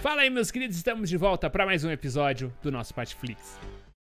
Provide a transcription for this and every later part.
Fala aí, meus queridos, estamos de volta para mais um episódio do nosso Patflix.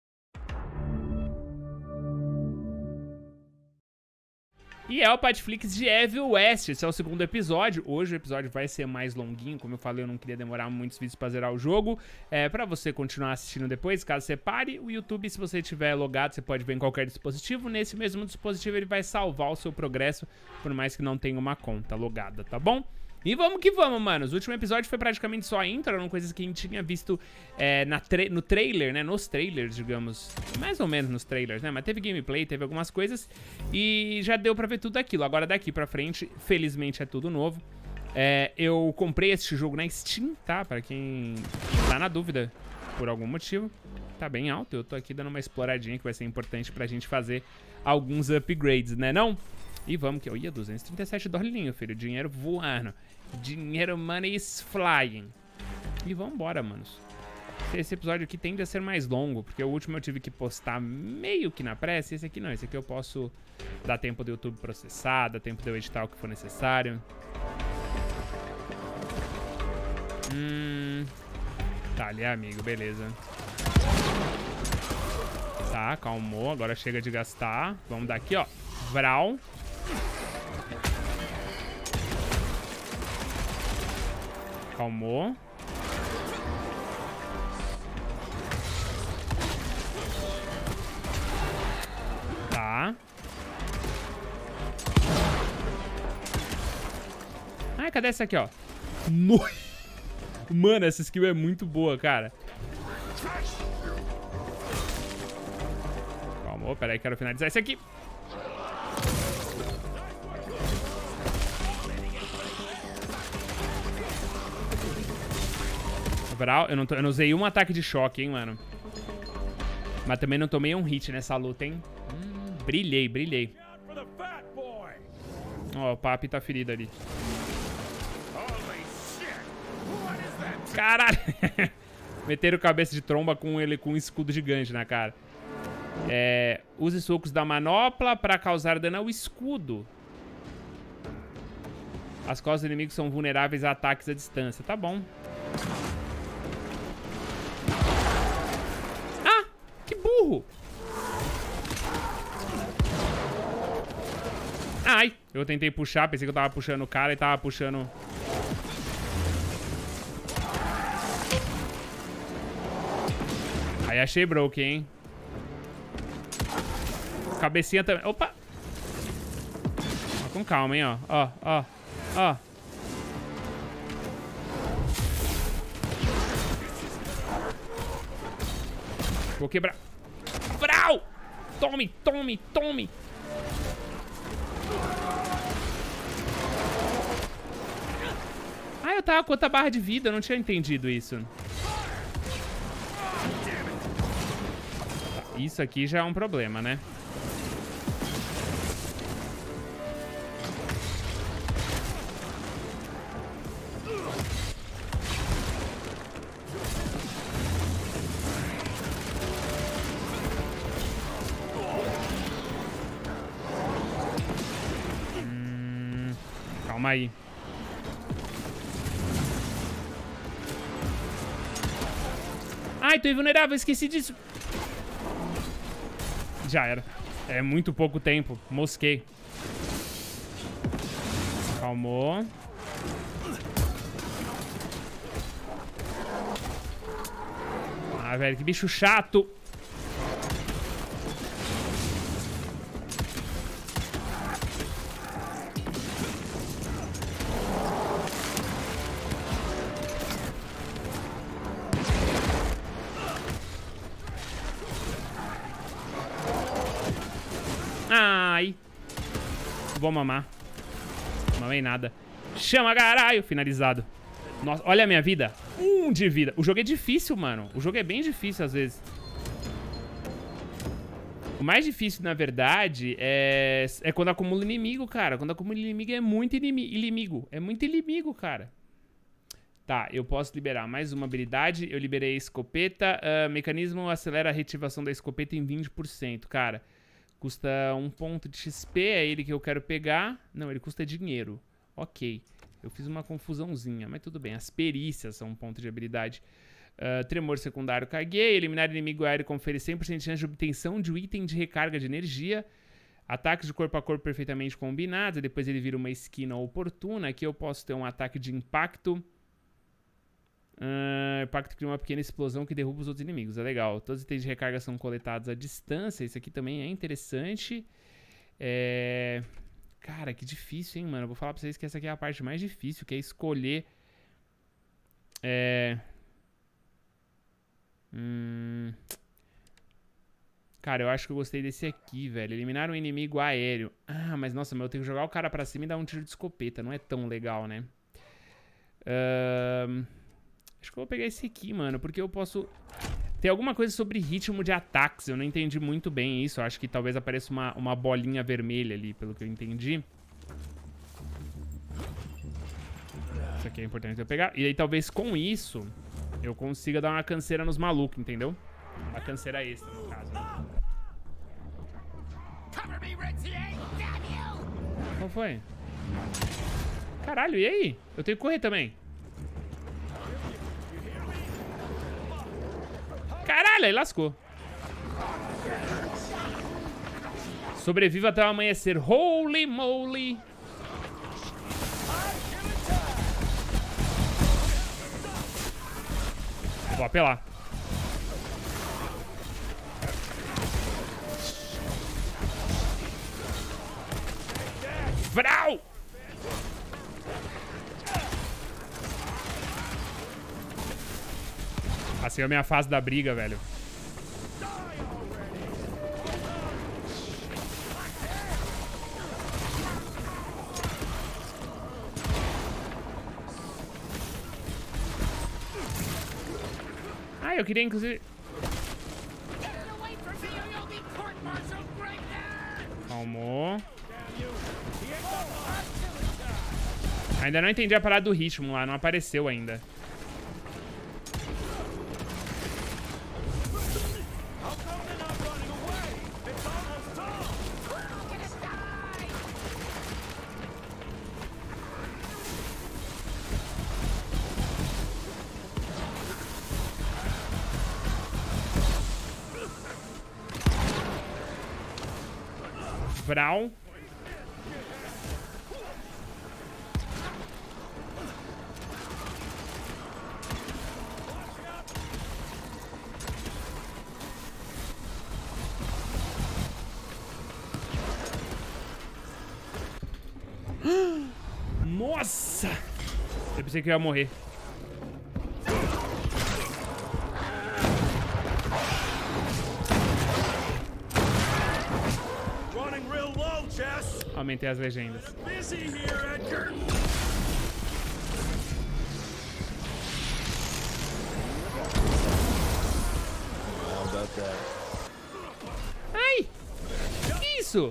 E é o Patflix de Evil West, esse é o segundo episódio. Hoje o episódio vai ser mais longuinho, como eu falei, eu não queria demorar muitos vídeos pra zerar o jogo. Pra você continuar assistindo depois, caso você pare, o YouTube, se você estiver logado, você pode ver em qualquer dispositivo. Nesse mesmo dispositivo ele vai salvar o seu progresso, por mais que não tenha uma conta logada, tá bom? E vamos que vamos, manos. O último episódio foi praticamente só a intro, eram coisas que a gente tinha visto no trailer, né? Nos trailers, digamos. Mais ou menos nos trailers, né? Mas teve gameplay, teve algumas coisas. E já deu pra ver tudo aquilo. Agora daqui pra frente, felizmente é tudo novo. Eu comprei esse jogo na Steam, tá? Pra quem tá na dúvida por algum motivo. Tá bem alto, eu tô aqui dando uma exploradinha que vai ser importante pra gente fazer alguns upgrades, né não? E vamos que... Ia, 237 dólarinhos, filho. Dinheiro voando. Dinheiro, money is flying. E vambora, manos. Esse episódio aqui tende a ser mais longo, porque o último eu tive que postar meio que na pressa. Esse aqui não. Esse aqui eu posso dar tempo do YouTube processar, dar tempo de eu editar o que for necessário. Tá ali, amigo. Beleza. Tá, calmou. Agora chega de gastar. Vamos dar aqui, ó. Vral. Calmou. Tá. Ai, cadê essa aqui, ó? Mano, essa skill é muito boa, cara. Calmou, peraí, quero finalizar esse aqui. Eu não usei um ataque de choque, hein, mano. Mas também não tomei um hit nessa luta, hein. Brilhei. Ó, o Papi tá ferido ali. Caralho. Meteram cabeça de tromba com ele com um escudo gigante na cara. Use socos da manopla pra causar dano ao escudo. As costas do inimigo são vulneráveis a ataques à distância. Tá bom. Burro. Ai, eu tentei puxar, pensei que eu tava puxando o cara e tava puxando... Aí achei broken, hein. Cabecinha também. Opa. Ó, com calma, hein, ó. Ó. Vou quebrar. Vral! Tome! Ah, eu tava com outra barra de vida, eu não tinha entendido isso. Isso aqui já é um problema, né? Calma aí. Ai, tô invulnerável, esqueci disso. Já era. É muito pouco tempo. Mosquei. Calmou. Ah, velho, que bicho chato. Ai. Vou mamar. Mamei nada. Chama, caralho. Finalizado. Nossa, olha a minha vida. 1 de vida. O jogo é difícil, mano. O jogo é bem difícil às vezes. O mais difícil, na verdade, é quando acumula inimigo, cara. Quando acumula inimigo é muito inimigo. É muito inimigo, cara. Tá, eu posso liberar mais uma habilidade. Eu liberei a escopeta. Mecanismo acelera a reativação da escopeta em 20%. Cara, custa 1 ponto de XP. É ele que eu quero pegar. Não, ele custa dinheiro. Ok. Eu fiz uma confusãozinha, mas tudo bem. As perícias são um ponto de habilidade. Tremor secundário, caguei. Eliminar inimigo aéreo confere 100% de chance de obtenção de um item de recarga de energia. Ataques de corpo a corpo perfeitamente combinados. Depois ele vira uma esquina oportuna. Aqui eu posso ter um ataque de impacto. Impacto cria uma pequena explosão que derruba os outros inimigos. É legal. Todos os itens de recarga são coletados à distância. Isso aqui também é interessante. Cara, que difícil, hein, mano. Eu vou falar pra vocês que essa aqui é a parte mais difícil, que é escolher... Cara, eu acho que eu gostei desse aqui, velho. Eliminar um inimigo aéreo. Ah, mas nossa, eu tenho que jogar o cara pra cima e dar um tiro de escopeta. Não é tão legal, né? Acho que eu vou pegar esse aqui, mano, porque eu posso... Tem alguma coisa sobre ritmo de ataques. Eu não entendi muito bem isso. Eu acho que talvez apareça uma bolinha vermelha ali, pelo que eu entendi. Isso aqui é importante eu pegar. E aí talvez com isso eu consiga dar uma canseira nos malucos, entendeu? Uma canseira extra, no caso, né? Qual foi? Caralho, e aí? Eu tenho que correr também. Caralho, aí lascou. Sobreviva até o amanhecer. Holy moly. Vou apelar. Vrau! Assim é a minha fase da briga, velho. Ah, eu queria inclusive... Calmou. Ainda não entendi a parada do ritmo lá, não apareceu ainda. Vrau. Nossa! Eu pensei que eu ia morrer. Aumentei as legendas. Ai! Que isso?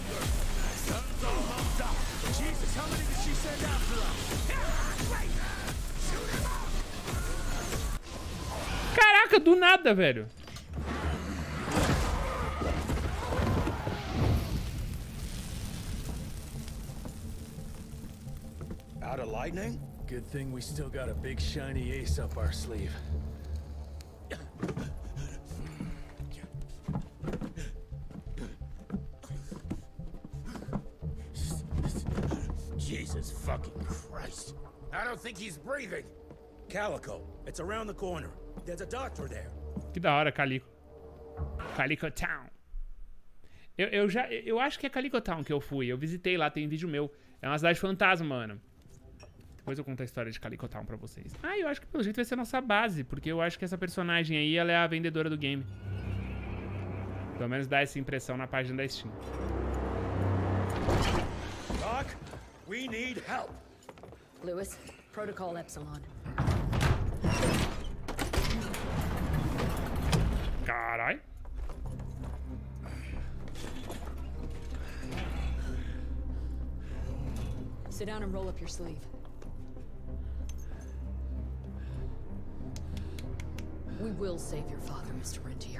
Caraca, do nada, velho. Out of lightning? Good thing we still got a big shiny ace up our sleeve. Jesus fucking Christ. I don't think he's breathing. Calico, it's around the corner. There's a doctor there. Que da hora, Calico. Calico Town. Eu acho que é Calico Town que eu fui. Eu visitei lá, tem vídeo meu. É uma cidade fantasma, mano. Depois eu conto a história de Calico Town pra vocês. Ah, eu acho que pelo jeito vai ser a nossa base. Porque eu acho que essa personagem aí, ela é a vendedora do game. Pelo menos dá essa impressão na página da Steam. Doc, we need help. Lewis, Protocol Epsilon. Carai. Sit down and roll up your sleeve. We will save your father, Mr. Rentier.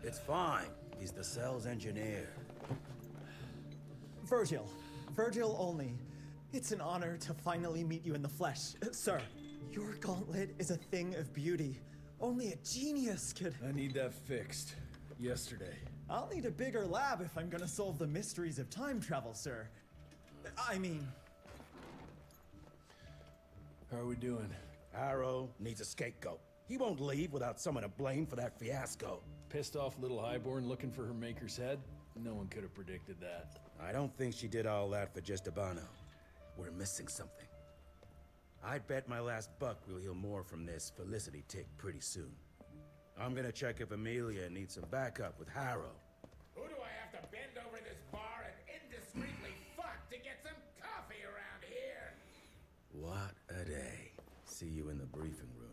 It's fine. He's the cell's engineer. Virgil. Virgil only. It's an honor to finally meet you in the flesh. Sir, your gauntlet is a thing of beauty. Only a genius could... I need that fixed. Yesterday. I'll need a bigger lab if I'm gonna solve the mysteries of time travel, sir. I mean... How are we doing? Harrow needs a scapegoat. He won't leave without someone to blame for that fiasco. Pissed off little highborn looking for her maker's head? No one could have predicted that. I don't think she did all that for just Abano. We're missing something. I'd bet my last buck we'll hear more from this Felicity tick pretty soon. I'm gonna check if Amelia needs some backup with Harrow. Who do I have to bend over this bar and indiscreetly fuck to get some coffee around here? What a day. See you in the briefing room.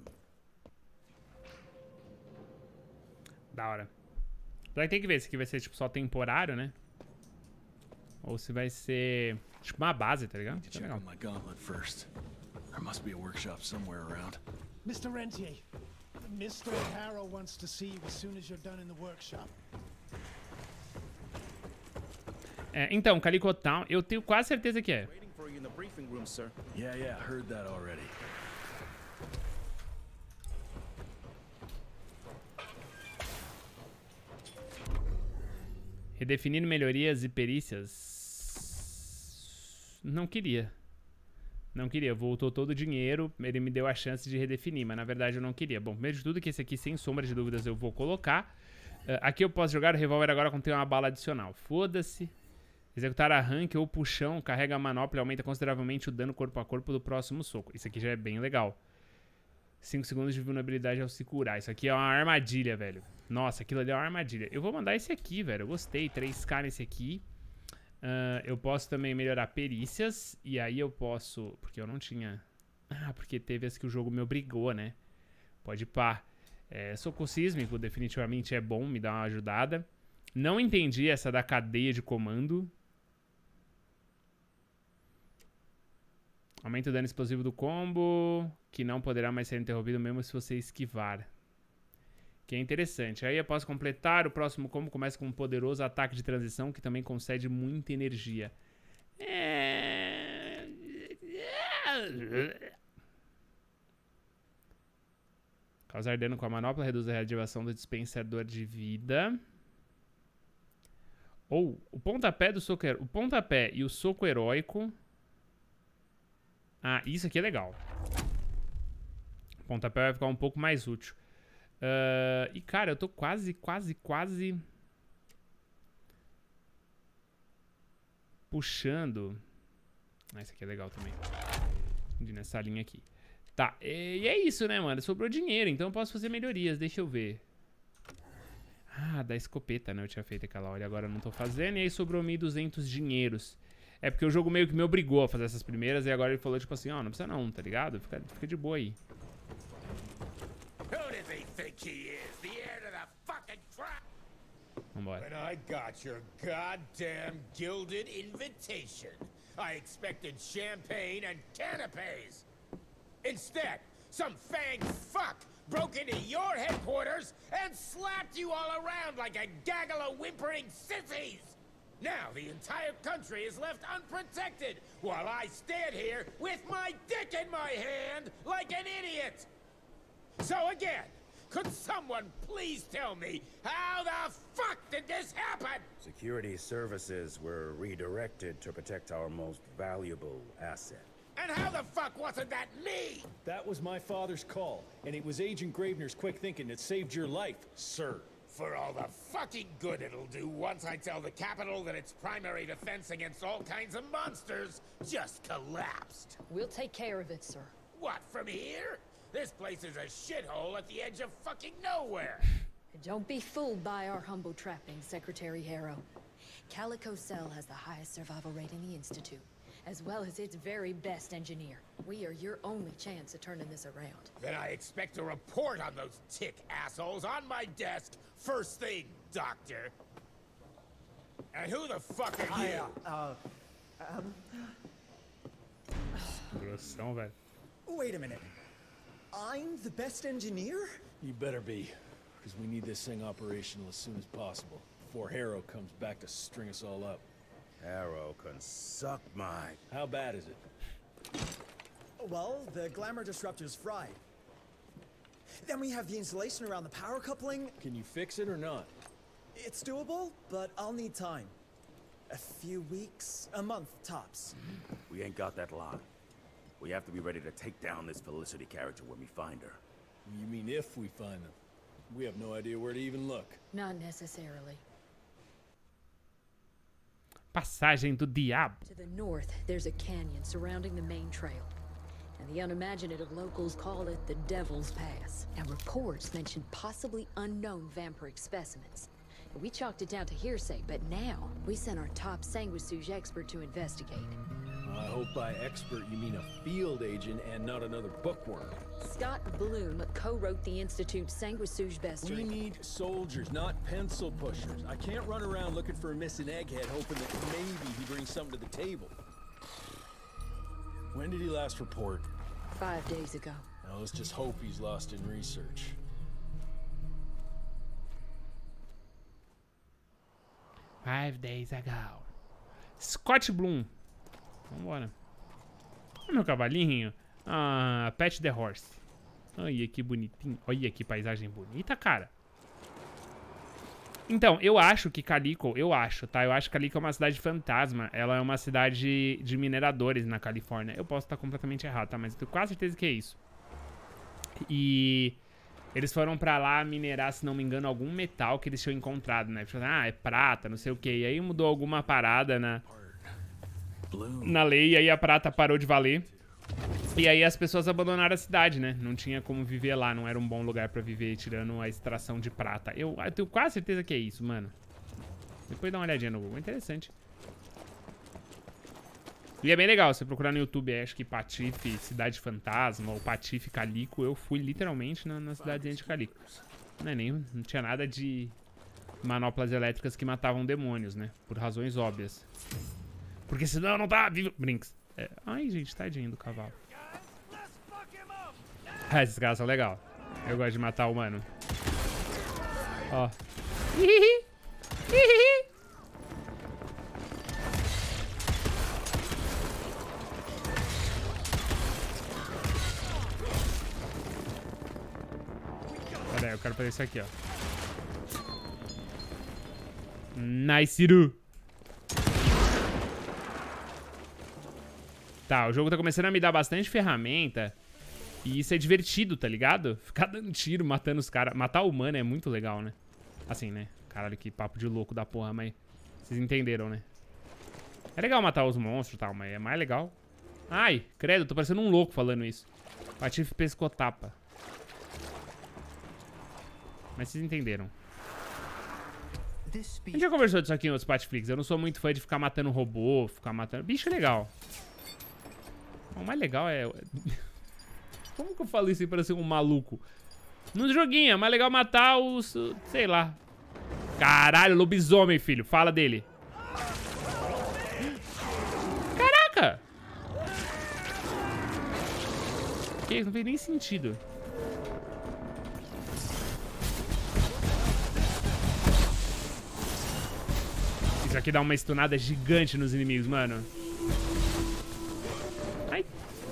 Da hora. Vai ter que ver se aqui vai ser tipo só temporário, né? Ou se vai ser tipo uma base, tá ligado? Tá Check legal. on my gauntlet first. There must be a workshop somewhere around. Mr. Rentier, Mr. Harrow wants to see you as soon as you're done in the workshop. É, então, Calico Town, eu tenho quase certeza que é. Waiting for you in the briefing room, sir. Yeah, heard that already. Redefinindo melhorias e perícias. Não queria. Não queria. Voltou todo o dinheiro. Ele me deu a chance de redefinir, mas na verdade eu não queria. Bom, primeiro de tudo que esse aqui, sem sombra de dúvidas, eu vou colocar. Aqui eu posso jogar o revólver agora quando tem uma bala adicional. Foda-se. Executar arranque ou puxão. Carrega a manopla e aumenta consideravelmente o dano corpo a corpo do próximo soco. Isso aqui já é bem legal. 5 segundos de vulnerabilidade ao se curar. Isso aqui é uma armadilha, velho. Nossa, aquilo ali é uma armadilha. Eu vou mandar esse aqui, velho. Eu gostei. 3k nesse aqui. Eu posso também melhorar perícias. E aí eu posso... Porque eu não tinha... Ah, porque teve as que o jogo me obrigou, né? Pode pá. Soco sísmico definitivamente é bom. Me dá uma ajudada. Não entendi essa da cadeia de comando. Aumenta o dano explosivo do combo, que não poderá mais ser interrompido mesmo se você esquivar. Que é interessante. Aí eu posso completar o próximo combo. Começa com um poderoso ataque de transição, que também concede muita energia. Causar dano com a manopla, reduz a reativação do dispensador de vida. Ou o pontapé do soco... O pontapé e o soco heróico... Ah, isso aqui é legal. O pontapé vai ficar um pouco mais útil. E, cara, eu tô quase puxando. Ah, isso aqui é legal também. Nessa linha aqui. Tá, e é isso, né, mano? Sobrou dinheiro, então eu posso fazer melhorias. Deixa eu ver. Ah, da escopeta, né? Eu tinha feito aquela hora e agora eu não tô fazendo. E aí sobrou 1.200 dinheiros. É porque o jogo meio que me obrigou a fazer essas primeiras. E agora ele falou, tipo assim, ó, não precisa não, tá ligado? Fica de boa aí. Who does he think he is? The heir to the fucking throne? Vambora. When I got your goddamn gilded invitation, I expected champagne and canapes. Instead, some fanged fuck broke into your headquarters and slapped you all around like a gaggle of whimpering sissies. Now the entire country is left unprotected while I stand here with my dick in my hand like an idiot. So again, could someone please tell me how the fuck did this happen? Security services were redirected to protect our most valuable asset. And how the fuck wasn't that me? That was my father's call, and it was Agent Gravener's quick thinking that saved your life, sir. For all the fucking good it'll do once I tell the Capitol that its primary defense against all kinds of monsters just collapsed. We'll take care of it, sir. What, from here? This place is a shithole at the edge of fucking nowhere. Don't be fooled by our humble trappings, Secretary Harrow. Calico Cell has the highest survival rate in the Institute, as well as its very best engineer. We are your only chance at turning this around. Then I expect a report on those tick assholes on my desk first thing, Doctor. And who the fuck are you? Grossão, velho. Wait a minute. I'm the best engineer? You better be, because we need this thing operational as soon as possible, before Harrow comes back to string us all up. Harrow can suck my... How bad is it? Well, the glamour disruptor's fried. Then we have the insulation around the power coupling. Can you fix it or not? It's doable, but I'll need time. A few weeks, a month tops. We ain't got that long. We have to be ready to take down this Felicity character when we find her. You mean if we find them? We have no idea where to even look. Not necessarily. Passagem do Diabo. To the north, there's a canyon surrounding the main trail. And the unimaginative locals call it the Devil's Pass. And reports mention possibly unknown vampiric specimens. And we chalked it down to hearsay, but now we sent our top sanguisuge expert to investigate. I hope by expert you mean a field agent and not another bookworm. Scott Bloom co-wrote the Institute's sanguisuge bestiary. We need soldiers, not pencil pushers. I can't run around looking for a missing egghead hoping that maybe he brings something to the table. When did he last report? 5 days ago. Now let's just hope he's lost in research. 5 days ago. Scott Bloom. Vambora. Olha meu cavalinho. Ah, Pet the Horse. Olha que bonitinho. Olha que paisagem bonita, cara. Então, eu acho que Calico, eu acho que Calico é uma cidade fantasma. Ela é uma cidade de mineradores na Califórnia. Eu posso estar completamente errado, tá? Mas eu tenho quase certeza que é isso. E eles foram pra lá minerar, se não me engano, algum metal que eles tinham encontrado, né? Ah, é prata, não sei o quê. E aí mudou alguma parada na lei, e aí a prata parou de valer. E aí as pessoas abandonaram a cidade, né? Não tinha como viver lá, não era um bom lugar pra viver, tirando a extração de prata. Eu tenho quase certeza que é isso, mano. Depois dá uma olhadinha no Google, interessante. E é bem legal, você procurar no YouTube, acho que Patife, Cidade Fantasma, ou Patife Calico. Eu fui literalmente na cidadezinha de Calico. Não tinha nada de manoplas elétricas que matavam demônios, né? Por razões óbvias. Porque senão não tá vivo. Brinks. É. Ai, gente, tadinho do cavalo. Ah, esses caras são legal. Eu gosto de matar o humano. Ó. Hihihi. Hihihi. Pera aí, eu quero fazer isso aqui, ó. Nice, Iru. Tá, o jogo tá começando a me dar bastante ferramenta. E isso é divertido, tá ligado? Ficar dando tiro, matando os caras. Matar o humano é muito legal, né? Assim, né? Caralho, que papo de louco da porra, mas... Vocês entenderam, né? É legal matar os monstros e tal, mas é mais legal. Ai, credo, tô parecendo um louco falando isso. Patife pescotapa. Mas vocês entenderam. A gente já conversou disso aqui em outros Patiflix. Eu não sou muito fã de ficar matando robô, ficar matando... Bicho é legal. O mais legal é... Como que eu falo isso aí pra ser um maluco? No joguinho, é mais legal matar os... Sei lá. Caralho, lobisomem, filho. Fala dele. Caraca! Que não fez nem sentido. Isso aqui dá uma stunada gigante nos inimigos, mano. Ai.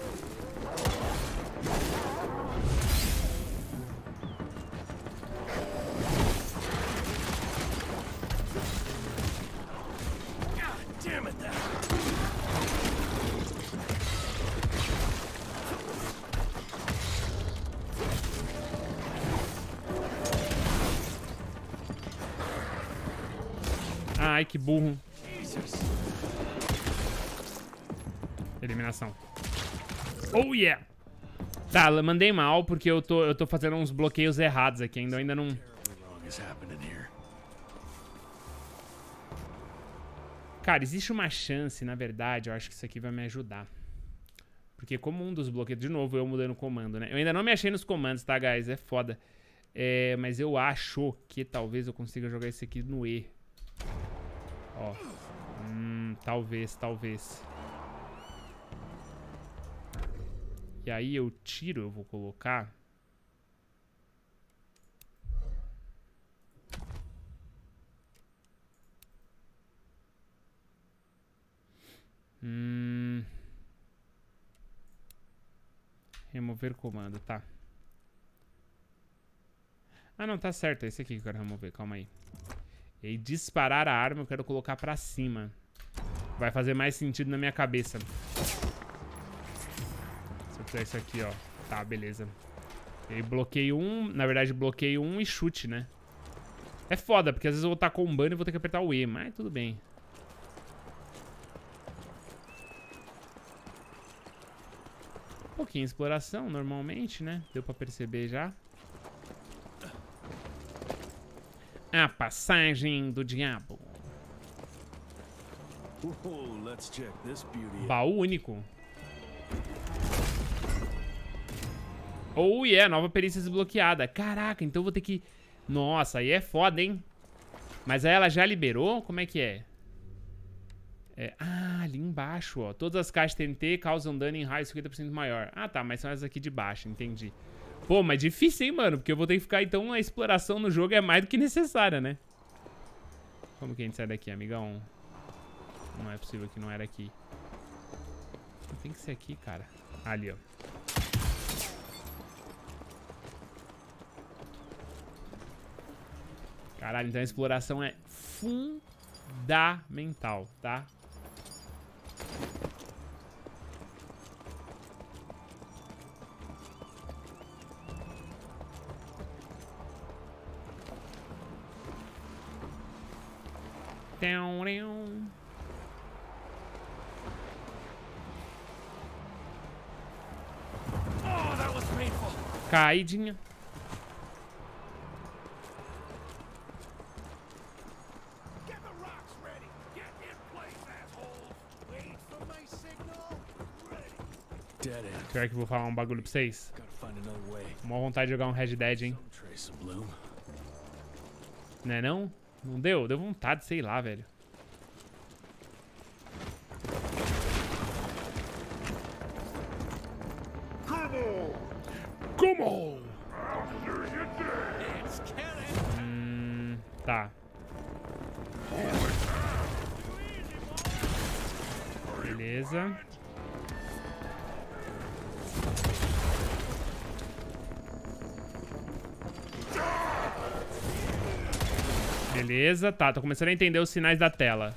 Ai, que burro. Eliminação. Oh, yeah! Tá, mandei mal porque eu tô fazendo uns bloqueios errados aqui. Ainda não... Cara, existe uma chance, na verdade, eu acho que isso aqui vai me ajudar. Porque como um dos bloqueios... De novo, eu mudando o comando, né? Eu ainda não me achei nos comandos, tá, guys? É foda. É, mas eu acho que talvez eu consiga jogar esse aqui no E. Ó. Talvez. E aí eu vou colocar... Remover comando, tá. Ah, não, tá certo. É esse aqui que eu quero remover, calma aí. E aí, disparar a arma eu quero colocar pra cima. Vai fazer mais sentido na minha cabeça. Se eu fizer isso aqui, ó. Tá, beleza. E aí, bloqueio um. Na verdade, bloqueio um e chute, né? É foda, porque às vezes eu vou estar combando e vou ter que apertar o E, mas tudo bem. Um pouquinho de exploração, normalmente, né? Deu pra perceber já. A passagem do diabo. Baú único. Oh, yeah, nova perícia desbloqueada. Caraca, então eu vou ter que... Nossa, aí é foda, hein? Mas aí ela já liberou? Como é que é? Ah, ali embaixo, ó. Todas as caixas TNT causam dano em raio 50% maior. Ah, tá, mas são essas aqui de baixo, entendi. Pô, mas difícil, hein, mano? Porque eu vou ter que ficar, então, a exploração no jogo é mais do que necessária, né? Como que a gente sai daqui, amigão? Não é possível que não era aqui. Tem que ser aqui, cara. Ali, ó. Caralho, então a exploração é fundamental, tá? Caidinha. Pior que eu vou falar um bagulho pra vocês. Mó vontade de jogar um Red Dead, hein? Né não? Não deu? Deu vontade, sei lá, velho. Come on! Tá. Beleza. Beleza, tá, tô começando a entender os sinais da tela.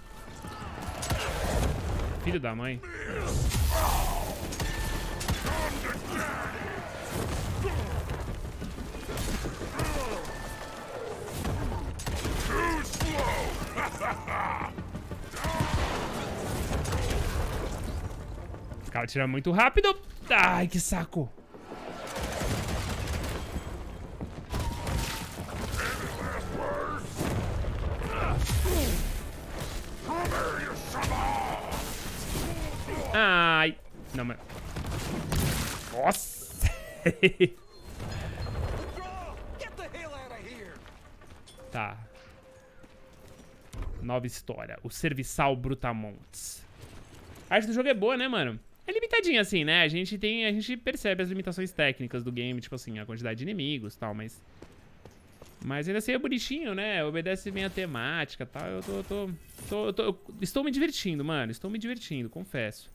Filho da mãe. Esse cara tira muito rápido. Ai, que saco. Ai. Não, mas... Nossa. Tá. Nova história. O Serviçal Brutamontes. A arte do jogo é boa, né, mano? É limitadinha, assim, né? A gente percebe as limitações técnicas do game, tipo assim, a quantidade de inimigos e tal, mas ainda assim é bonitinho, né? Obedece bem a temática e tal. Eu estou me divertindo, mano. Estou me divertindo, confesso.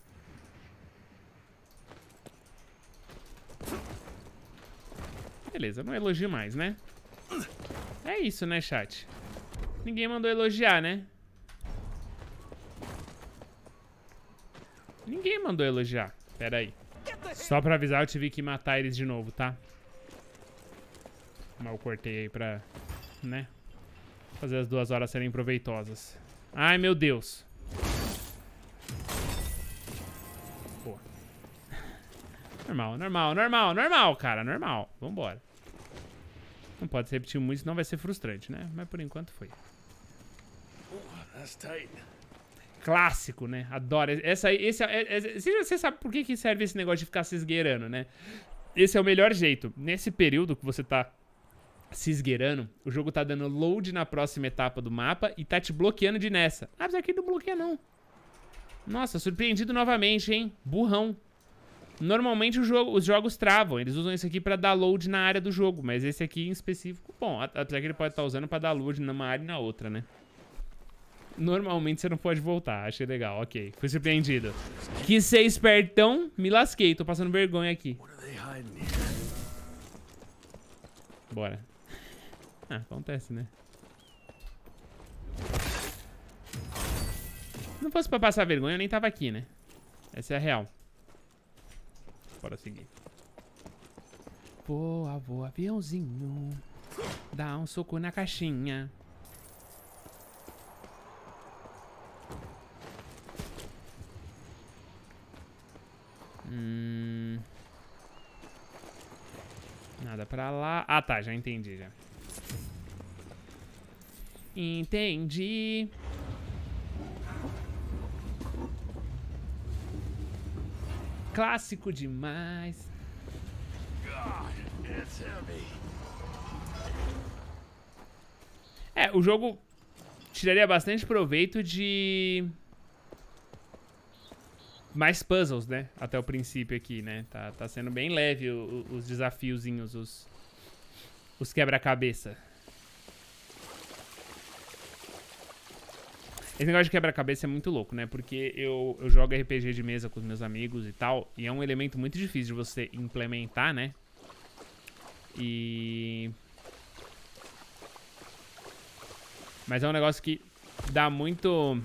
Beleza, não elogio mais, né? É isso, né, chat? Ninguém mandou elogiar, né? Ninguém mandou elogiar. Pera aí. Só pra avisar, eu tive que matar eles de novo, tá? Mas eu cortei aí pra... né? Fazer as 2 horas serem proveitosas. Ai, meu Deus. Pô. Normal, cara. Normal. Vambora. Não pode se repetir muito, senão vai ser frustrante, né? Mas por enquanto foi. Clássico, né? Adoro. Você sabe por que serve esse negócio de ficar se esgueirando, né? Esse é o melhor jeito. Nesse período que você tá se esgueirando, o jogo tá dando load na próxima etapa do mapa e tá te bloqueando de nessa. Ah, mas aqui não bloqueia, não. Nossa, surpreendido novamente, hein? Burrão. Normalmente os jogos travam. Eles usam isso aqui pra dar load na área do jogo. Mas esse aqui em específico... Bom, até que ele pode estar usando pra dar load numa área e na outra, né? Normalmente você não pode voltar. Achei legal, ok. Fui surpreendido. Quis ser espertão, me lasquei. Tô passando vergonha aqui. Bora. Ah, acontece, né? Se não fosse pra passar vergonha, eu nem tava aqui, né? Essa é a real. Bora seguir. Voa, voa, aviãozinho. Dá um soco na caixinha. Nada pra lá. Ah, tá. Já entendi, já. Entendi. Clássico demais. É, o jogo tiraria bastante proveito de mais puzzles, né? Até o princípio aqui, né? Tá sendo bem leve os desafiozinhos, os quebra-cabeça. Esse negócio de quebra-cabeça é muito louco, né? Porque eu jogo RPG de mesa com os meus amigos e tal, e é um elemento muito difícil de você implementar, né? Mas é um negócio que dá muito...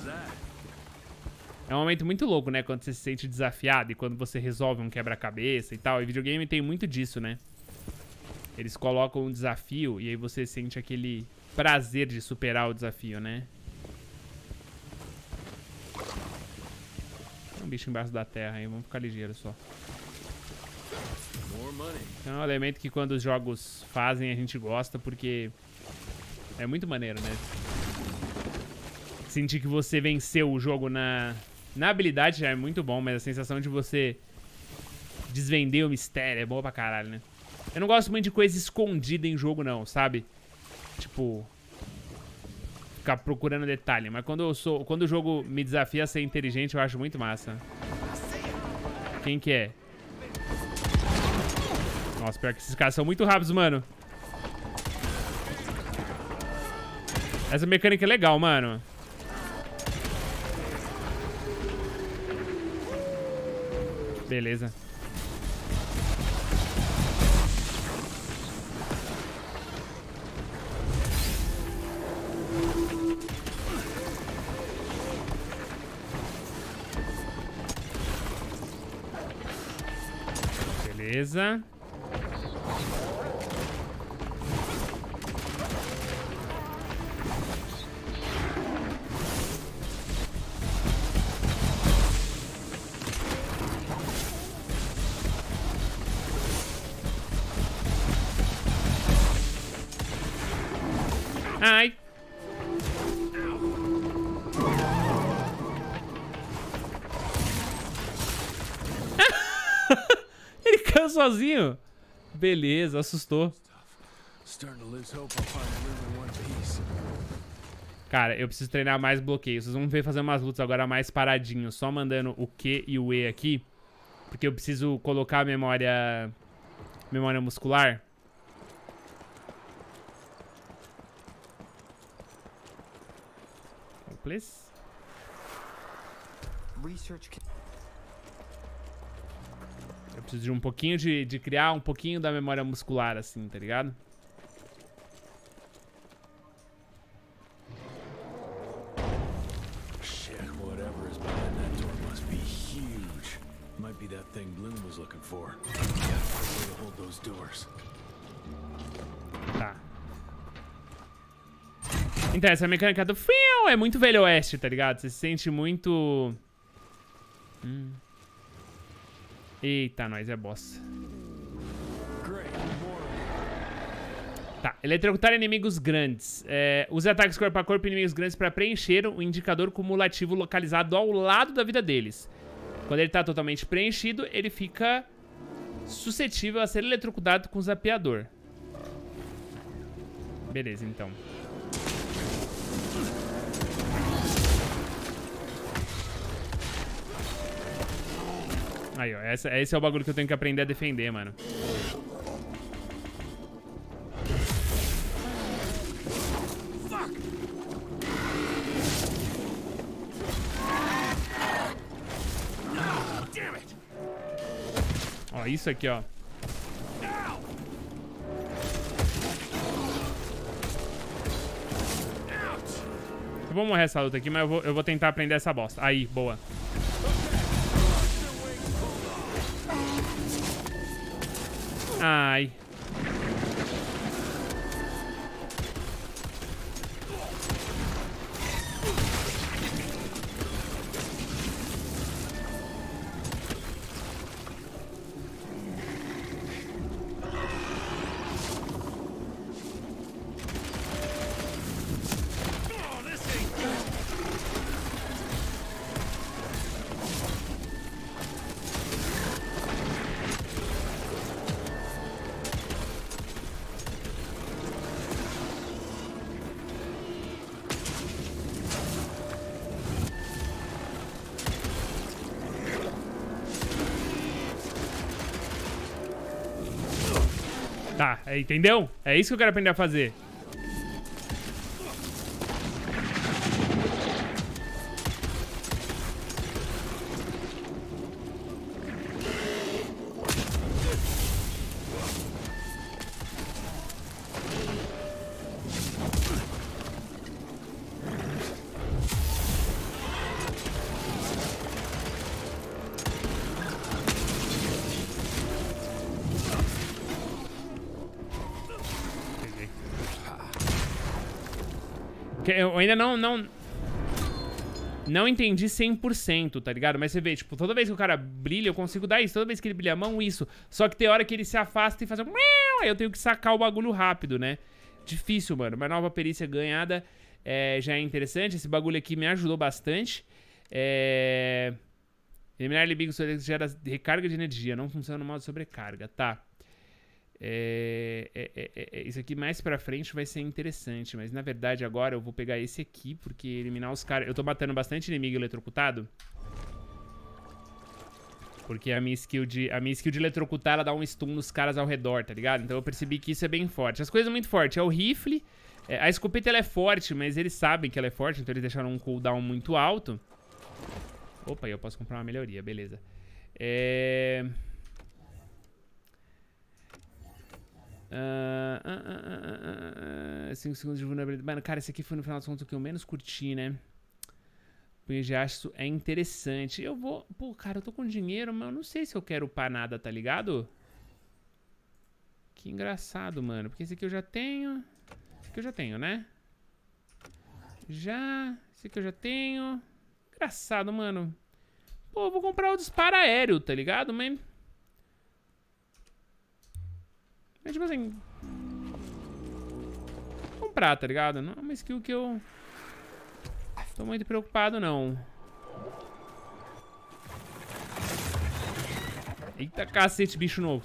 É um momento muito louco, né? Quando você se sente desafiado e quando você resolve um quebra-cabeça e tal. E videogame tem muito disso, né? Eles colocam um desafio e aí você sente aquele prazer de superar o desafio, né? Tem um bicho embaixo da terra aí, vamos ficar ligeiro só. Então é um elemento que quando os jogos fazem a gente gosta porque é muito maneiro, né? Sentir que você venceu o jogo na habilidade já é muito bom, mas a sensação de você desvender o mistério é boa pra caralho, né? Eu não gosto muito de coisa escondida em jogo, não, sabe? Tipo, ficar procurando detalhe. Mas quando o jogo me desafia a ser inteligente, eu acho muito massa. Quem que é? Nossa, pior que esses caras são muito rápidos, mano. Essa mecânica é legal, mano. Beleza. Beleza. Ai. Ele caiu sozinho. Beleza, assustou. Cara, eu preciso treinar mais bloqueio. Vocês vão ver fazer umas lutas agora mais paradinho, só mandando o Q e o E aqui, porque eu preciso colocar a memória muscular. Please. Eu preciso de um pouquinho de criar um pouquinho da memória muscular, assim, tá ligado? Shit, whatever is behind that door must be huge. Might be that thing Bloom was looking for. Gotta find a way to hold those doors. Tá. Então, essa mecânica do fiu é muito velho oeste, tá ligado? Você se sente muito... Eita, nós é boss. Tá, eletrocutar inimigos grandes. Use ataques corpo a corpo em inimigos grandes pra preencher o indicador cumulativo localizado ao lado da vida deles. Quando ele tá totalmente preenchido, ele fica suscetível a ser eletrocutado com o zapeador. Beleza, então. Aí, ó, esse é o bagulho que eu tenho que aprender a defender, mano. Isso aqui, ó. Eu vou morrer essa luta aqui, mas eu vou tentar aprender essa bosta. Aí, boa. Ai. Tá, entendeu? É isso que eu quero aprender a fazer. Eu ainda não entendi 100%, tá ligado? Mas você vê, tipo, toda vez que o cara brilha, eu consigo dar isso. Toda vez que ele brilha a mão, isso. Só que tem hora que ele se afasta e faz um... Aí eu tenho que sacar o bagulho rápido, né? Difícil, mano. Uma nova perícia ganhada já é interessante. Esse bagulho aqui me ajudou bastante. Eliminar inimigos gera recarga de energia. Não funciona no modo sobrecarga, tá? Isso aqui mais pra frente vai ser interessante. Mas na verdade agora eu vou pegar esse aqui, porque eliminar os caras... Eu tô matando bastante inimigo eletrocutado, porque a minha skill de eletrocutar, ela dá um stun nos caras ao redor, tá ligado? Então eu percebi que isso é bem forte. As coisas muito fortes é o rifle. A escopeta ela é forte, mas eles sabem que ela é forte, então eles deixaram um cooldown muito alto. Opa, eu posso comprar uma melhoria, beleza. 5 segundos de vulnerabilidade. Mano, cara, esse aqui foi no final dos contos o que eu menos curti, né? Punho de aço é interessante. Eu vou... Pô, cara, eu tô com dinheiro, mas eu não sei se eu quero upar nada, tá ligado? Que engraçado, mano. Porque esse aqui eu já tenho. Esse aqui eu já tenho, né? Esse aqui eu já tenho. Engraçado, mano. Pô, eu vou comprar o disparo aéreo, tá ligado? Mas tipo assim... Vou comprar, tá ligado? Não é uma skill que eu... tô muito preocupado, não. Eita cacete, bicho novo.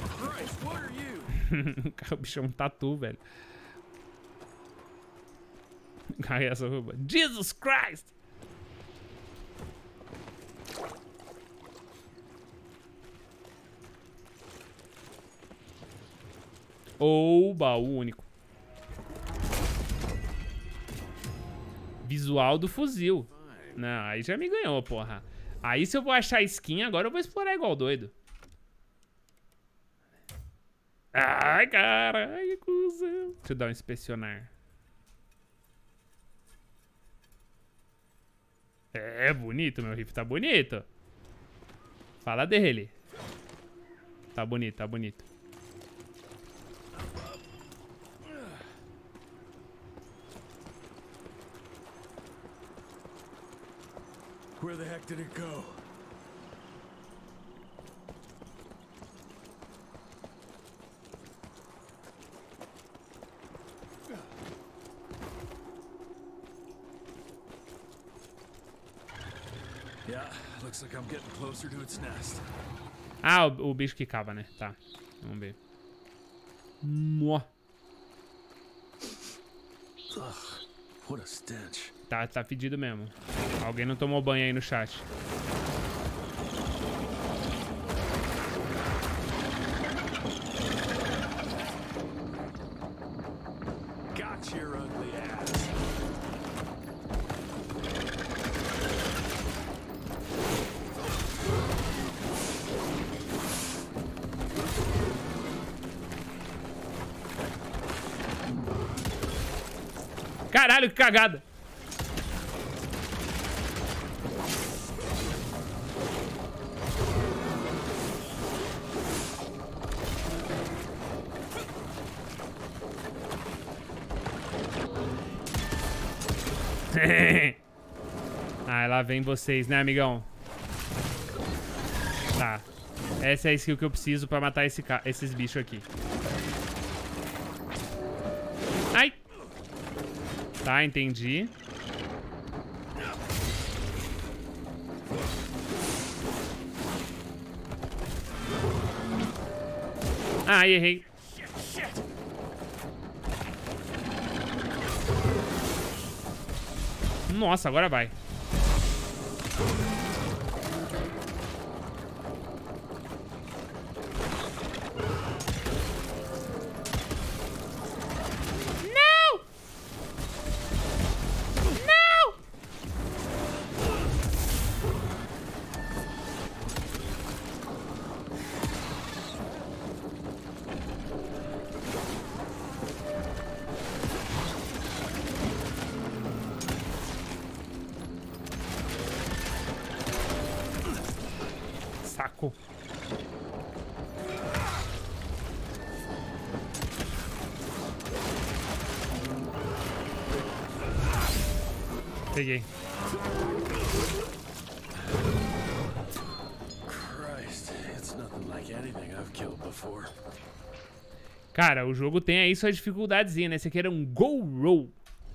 O bicho é um tatu, velho. Cai essa roupa. Jesus Christ! Ou baú único. Visual do fuzil. Não, aí já me ganhou, porra. Aí se eu vou achar skin, agora eu vou explorar igual doido. Ai, cara. Ai, que cuzão. Deixa eu dar um inspecionar. É bonito, meu rifle. Tá bonito. Fala dele. Tá bonito, tá bonito. Where the heck did it go? Yeah, looks like I'm getting closer to its nest. Ah, o bicho que cava, né? Tá, vamos ver. Mua. Ugh, what a stench. Tá fedido mesmo. Alguém não tomou banho aí no chat. Got your ugly ass. Caralho, que cagada. Ah, lá vem vocês, né, amigão? Tá. Essa é a skill que eu preciso pra matar esses bichos aqui. Ai! Tá, entendi. Ah, errei. Nossa, agora vai. Não! Não! Saco. Peguei. Christ, it's nothing like anything I've killed before. Cara, o jogo tem aí sua dificuldadezinha, né? Esse aqui era um Go Roll.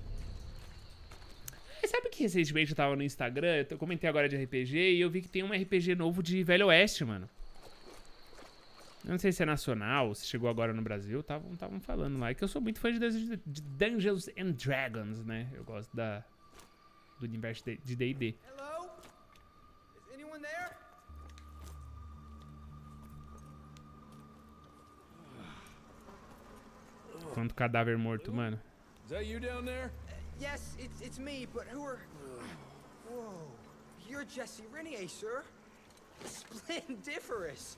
Sabe que recentemente eu tava no Instagram, eu comentei agora de RPG, e eu vi que tem um RPG novo de Velho Oeste, mano. Eu não sei se é nacional, se chegou agora no Brasil, estavam falando lá. É que eu sou muito fã de Dungeons and Dragons, né? Eu gosto do universo de D&D. Hello? Is anyone there? Quanto cadáver morto, mano. Is that you down there? Yes, it's me, but who are... Whoa. You're Jesse Renier, sir. Splendiferous.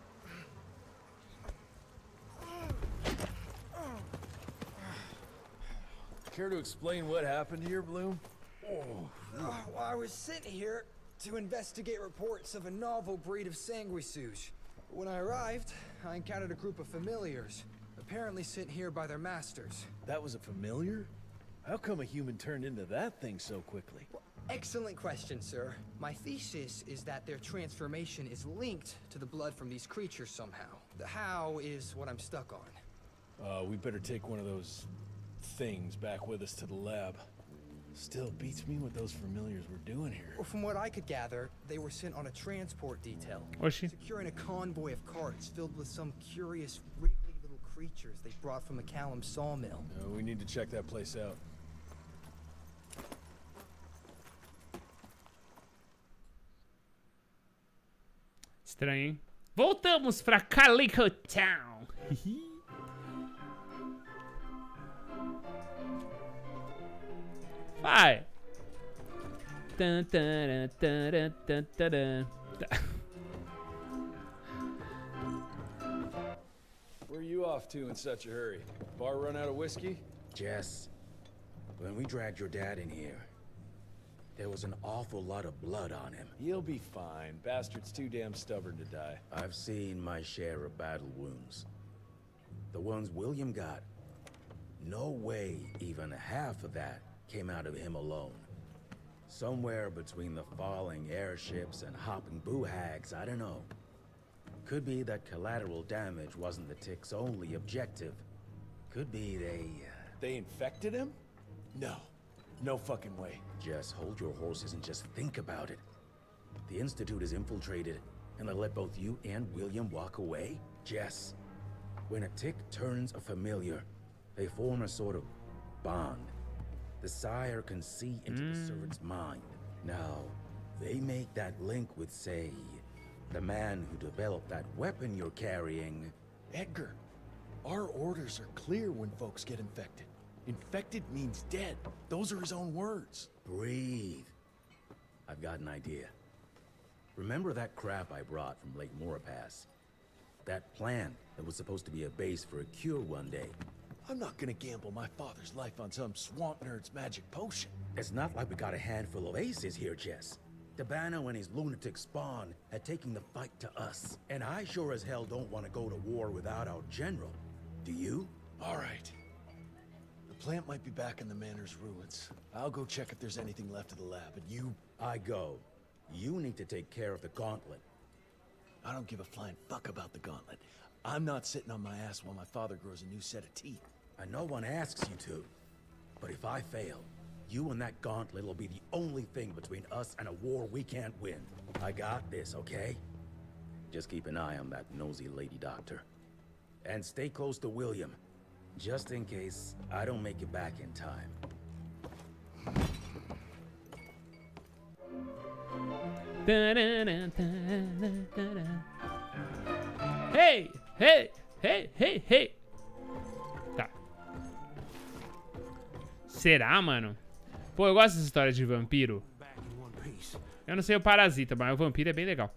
Care to explain what happened here, Bloom? Well, I was sent here to investigate reports of a novel breed of sanguisuge. When I arrived, I encountered a group of familiars, apparently sent here by their masters. That was a familiar? How come a human turned into that thing so quickly? Well, excellent question, sir. My thesis is that their transformation is linked to the blood from these creatures somehow. The how is what I'm stuck on. We better take one of those things back with us to the lab. Still beats me what those familiars were doing here. Well, from what I could gather, they were sent on a transport detail, Oxi. securing a convoy of carts filled with some curious, wriggly little creatures they brought from McCallum sawmill. We need to check that place out. Estranho, hein? Voltamos pra Calico Town. Vai. Tan, taran, taran, tan, taran. Where are you off to in such a hurry? Bar run out of whiskey? Jess, when we dragged your dad in here, there was an awful lot of blood on him. He'll be fine. Bastard's too damn stubborn to die. I've seen my share of battle wounds. The ones William got, no way even half of that came out of him alone. Somewhere between the falling airships and hopping boo-hags, I don't know. Could be that collateral damage wasn't the Tick's only objective. Could be They infected him? No. No fucking way. Just hold your horses and just think about it. The Institute is infiltrated, and they let both you and William walk away? Jess, when a Tick turns a familiar, they form a sort of bond. The sire can see into the servant's mind. Now, they make that link with, say, the man who developed that weapon you're carrying. Edgar, our orders are clear when folks get infected. Infected means dead. Those are his own words. Breathe. I've got an idea. Remember that crap I brought from Lake Morapass? That plant that was supposed to be a base for a cure one day? I'm not gonna gamble my father's life on some swamp nerd's magic potion. It's not like we got a handful of aces here, Jess. Dabano and his lunatic spawn had taken the fight to us. And I sure as hell don't want to go to war without our general. Do you? All right. The plant might be back in the manor's ruins. I'll go check if there's anything left of the lab, and you... I go. You need to take care of the gauntlet. I don't give a flying fuck about the gauntlet. I'm not sitting on my ass while my father grows a new set of teeth. And no one asks you to. But if I fail, you and that gauntlet will be the only thing between us and a war we can't win. I got this, okay? Just keep an eye on that nosy lady doctor. And stay close to William, just in case I don't make it back in time. Hey! Hey! Hey! Hey! Hey! Tá. Será, mano? Pô, eu gosto dessa história de vampiro. Eu não sei o Parasita, mas o vampiro é bem legal.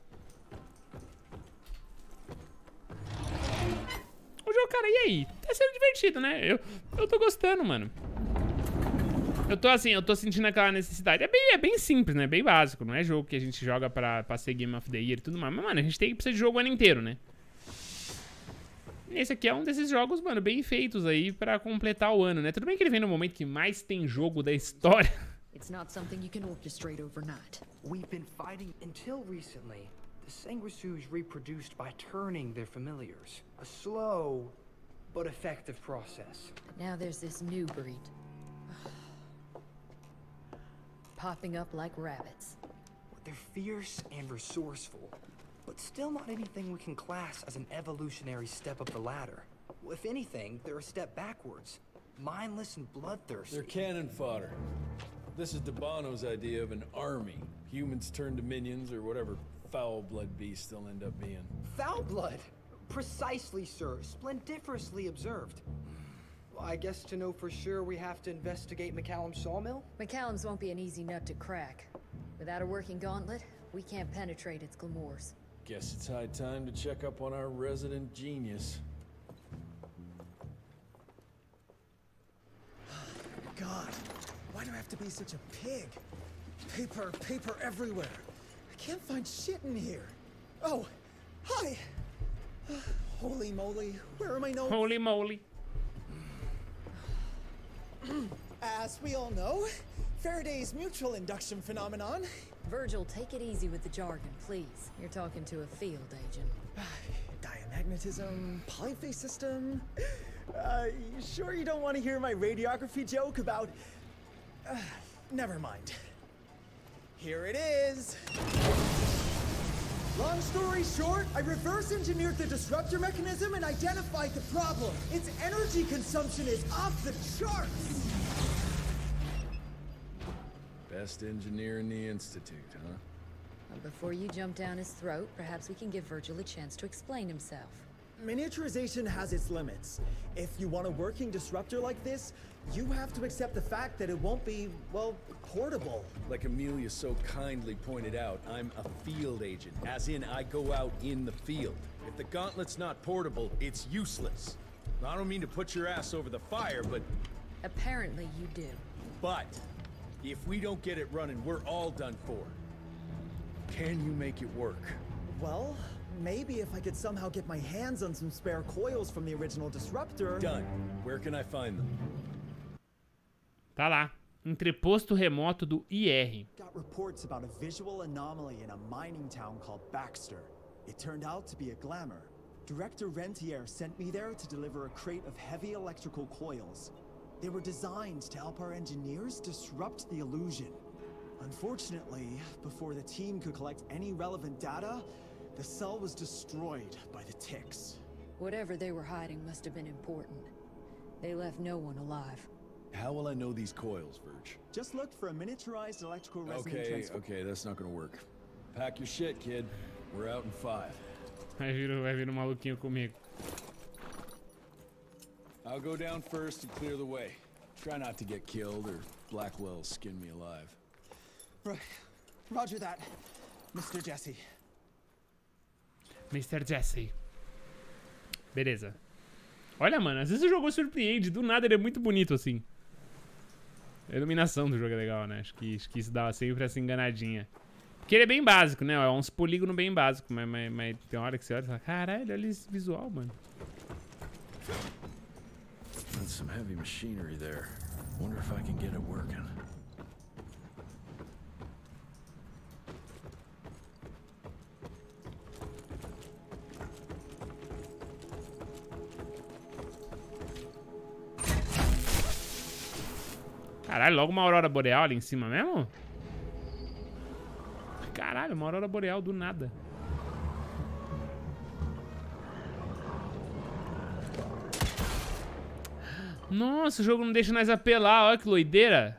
O jogo, cara, e aí? Tá sendo divertido, né? Eu tô gostando, mano. Eu tô sentindo aquela necessidade. É bem simples, né? Bem básico. Não é jogo que a gente joga pra ser Game of the Year e tudo mais. Mas, mano, a gente precisa de jogo o ano inteiro, né? Esse aqui é um desses jogos, mano, bem feitos aí pra completar o ano, né? Tudo bem que ele vem no momento que mais tem jogo da história. It's not something you can orchestrate overnight. We've been fighting until recently. The Sanguisu's reproduced by turning their familiars. A slow but effective process. Now there's this new breed. Popping up like rabbits. They're fierce and resourceful, but still not anything we can class as an evolutionary step up the ladder. If anything, they're a step backwards. Mindless and bloodthirsty. They're cannon fodder. This is Dabano's idea of an army. Humans turned to minions or whatever foul-blood beasts they'll end up being. Foul blood? Precisely, sir. Splendiferously observed. Well, I guess to know for sure we have to investigate McCallum's sawmill? McCallum's won't be an easy nut to crack. Without a working gauntlet, we can't penetrate its glamours. Guess it's high time to check up on our resident genius. God, why do I have to be such a pig? Paper everywhere. I can't find shit in here. Oh, hi. Holy moly, where are my notes? Holy moly. As we all know, Faraday's mutual induction phenomenon. Virgil, take it easy with the jargon, please. You're talking to a field agent. Diamagnetism, polyphase system. You sure you don't want to hear my radiography joke about... never mind. Here it is. Long story short, I reverse engineered the disruptor mechanism and identified the problem. Its energy consumption is off the charts. Best engineer in the Institute, huh? Well, before you jump down his throat, perhaps we can give Virgil a chance to explain himself. Miniaturization has its limits. If you want a working disruptor like this, you have to accept the fact that it won't be, well, portable. Like Amelia so kindly pointed out, I'm a field agent, as in I go out in the field. If the gauntlet's not portable, it's useless. I don't mean to put your ass over the fire, but... Apparently you do. But, if we don't get it running, we're all done for. Can you make it work? Well, maybe if I could somehow get my hands on some spare coils from the original disruptor... Done. Where can I find them? Tá lá. Entreposto remoto do IR. Got reports about a visual anomaly in a mining town called Baxter. It turned out to be a glamour. Director Rentier sent me there to deliver a crate of heavy electrical coils. They were designed to help our engineers disrupt the illusion. Unfortunately, before the team could collect any relevant data, the cell was destroyed by the ticks. Whatever they were hiding must have been important. They left no one alive. How will I know these coils, Verge? Just look for a miniaturized electrical resonant transfer. Okay, that's not gonna work. Pack your shit, kid. We're out in 5. Vai vir um maluquinho comigo. I'll go down first and clear the way. Try not to get killed or Blackwell skin me alive. Right. Roger that, Mr. Jesse. Mr. Jesse. Beleza. Olha, mano, às vezes o jogo surpreende. Do nada ele é muito bonito, assim. A iluminação do jogo é legal, né? Acho que isso dá sempre essa enganadinha. Porque ele é bem básico, né? É uns polígonos bem básicos. Mas tem hora que você olha e fala, caralho, olha esse visual, mano. That's some heavy machinery there. Wonder if I can get it working. Caralho, logo uma aurora boreal ali em cima mesmo? Caralho, uma aurora boreal do nada. Nossa, o jogo não deixa nós apelar, olha que loideira.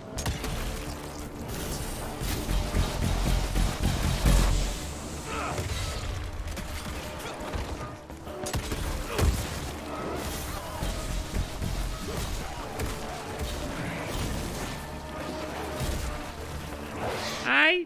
Ai.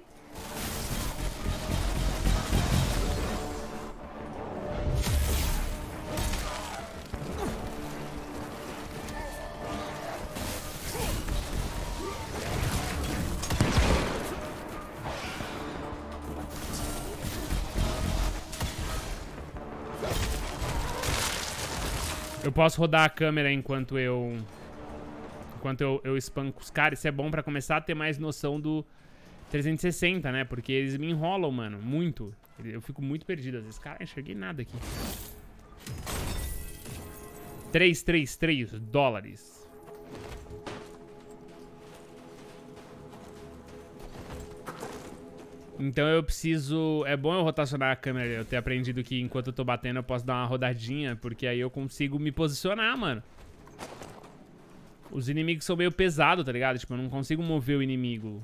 Eu posso rodar a câmera enquanto eu espanco os caras. Isso é bom pra começar a ter mais noção do 360, né? Porque eles me enrolam, mano, muito. Eu fico muito perdido às vezes. Cara, enxerguei nada aqui. 333 dólares. Então eu preciso... É bom eu rotacionar a câmera. Eu ter aprendido que enquanto eu tô batendo eu posso dar uma rodadinha. Porque aí eu consigo me posicionar, mano. Os inimigos são meio pesados, tá ligado? Tipo, eu não consigo mover o inimigo.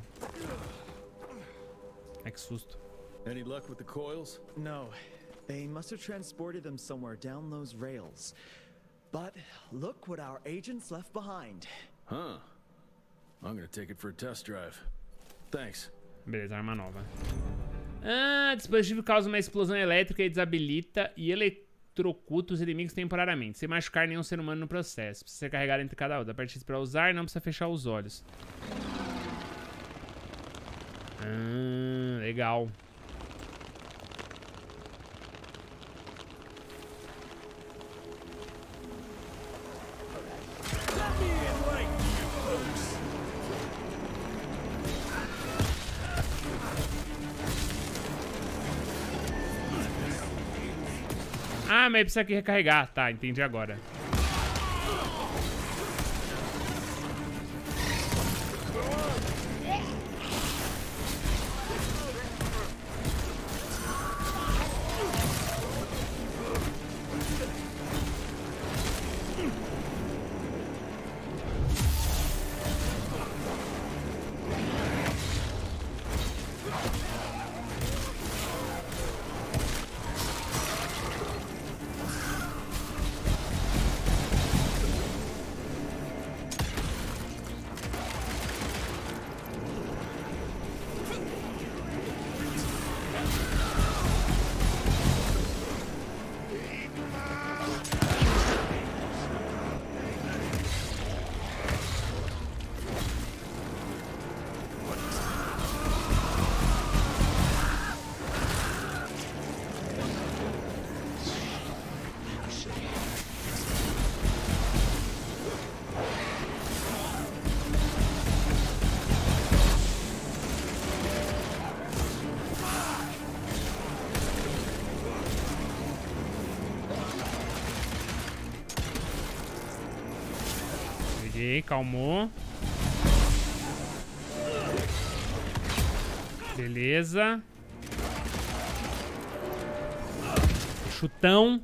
Ai, que susto. Any luck with the coils? No. They must have transported them somewhere down those rails. But look what our agents left behind. Huh. I'm gonna take it for a test drive. Thanks. Beleza, arma nova. Ah, dispositivo causa uma explosão elétrica e desabilita e eletrocuta os inimigos temporariamente, sem machucar nenhum ser humano no processo. Precisa ser carregado entre cada um. Dá partida para usar, não precisa fechar os olhos. Ah, legal. Ah, mas precisa aqui recarregar. Tá, entendi agora. Calmou. Beleza. Chutão.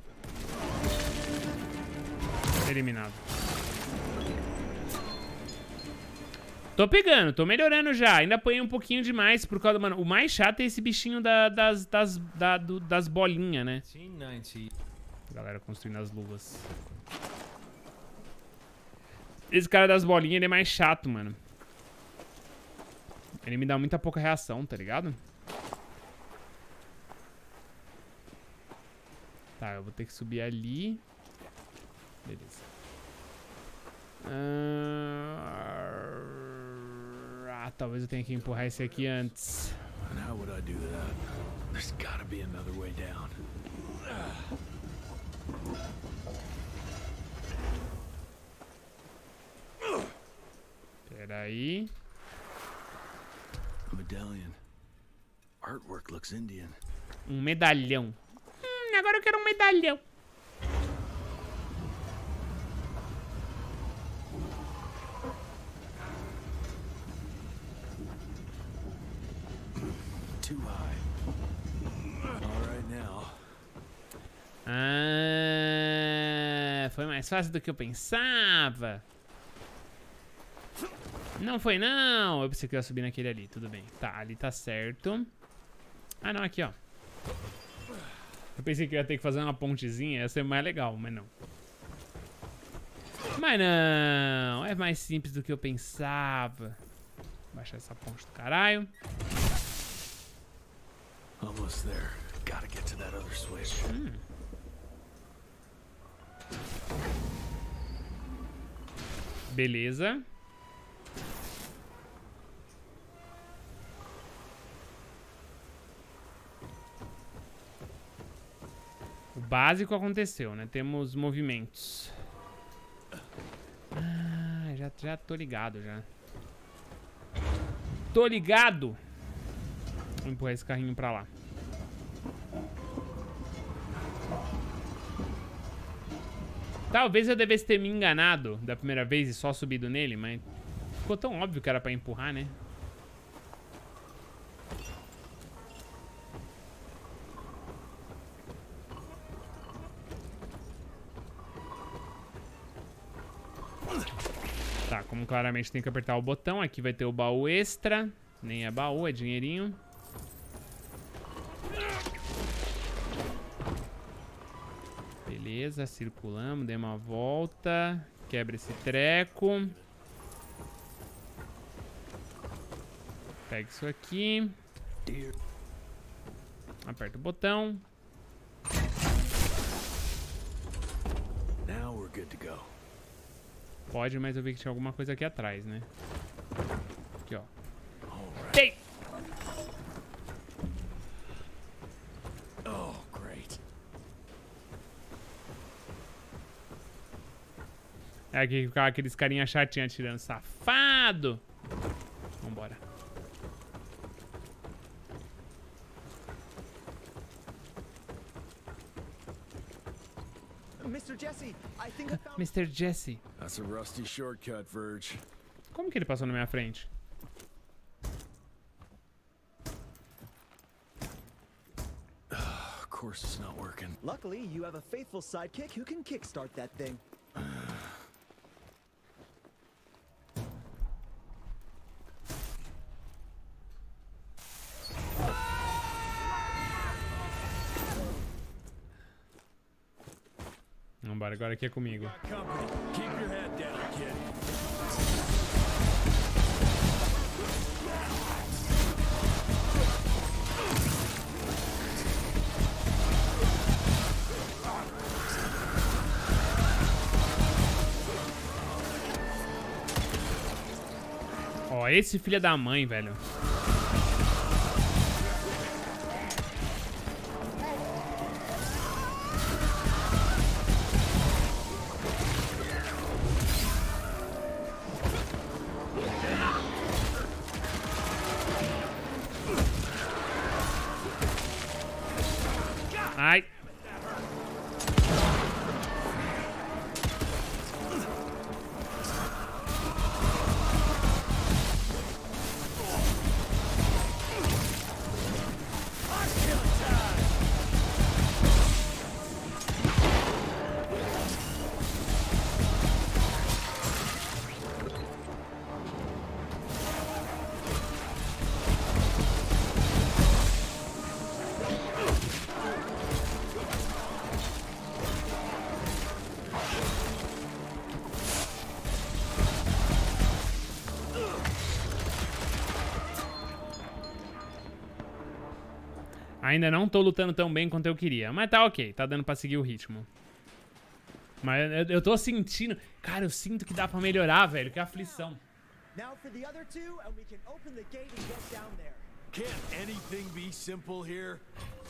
Eliminado. Tô pegando, tô melhorando já. Ainda apanhei um pouquinho demais por causa do... Mano, o mais chato é esse bichinho das bolinhas, né? Galera construindo as luvas. Esse cara das bolinhas, ele é mais chato, mano. Ele me dá muita pouca reação, tá ligado? Tá, eu vou ter que subir ali. Beleza. Talvez eu tenha que empurrar esse aqui antes. And how would I do that? There's gotta be another way down. Peraí. Medallion. Artwork looks Indian. Um medalhão. Agora eu quero um medalhão. Too high. All right now. Foi mais fácil do que eu pensava. Não foi, não. Eu pensei que eu ia subir naquele ali. Tudo bem. Tá, ali tá certo. Ah, não. Aqui, ó. Eu pensei que eu ia ter que fazer uma pontezinha. Ia ser mais legal, mas não. Mas não. É mais simples do que eu pensava. Vou baixar essa ponte do caralho. Almost there. Gotta get to that other switch. Beleza. O básico aconteceu, né? Temos movimentos. Ah, já tô ligado, já. Tô ligado. Vou empurrar esse carrinho pra lá. Talvez eu devesse ter me enganado da primeira vez e só subido nele, mas ficou tão óbvio que era pra empurrar, né? Tá, como claramente tem que apertar o botão, aqui vai ter o baú extra. Nem é baú, é dinheirinho. Beleza, circulamos, dei uma volta. Quebra esse treco. Pega isso aqui. Aperta o botão. Now we're good to go. Pode, mas eu vi que tinha alguma coisa aqui atrás, né? Aqui, ó. Ei! Oh, great. É aqui que ficava aqueles carinha chatinhos atirando. Safado! Vambora. Mr. Jesse, I think I found... Mr. Jesse. That's a rusty shortcut, Verge. Como que ele passou na minha frente? Of course it's not working. Luckily, you have a faithful sidekick who can kickstart that thing. Vambora, agora aqui é comigo. Keep your head down, kid. Ó, esse filho da mãe, velho. Ai. Ainda não tô lutando tão bem quanto eu queria, mas tá ok, tá dando pra seguir o ritmo. Mas eu tô sentindo... Cara, eu sinto que dá pra melhorar, velho. Que aflição. Now for the other two, and we can open the gate and get down there. Can't anything be simple here?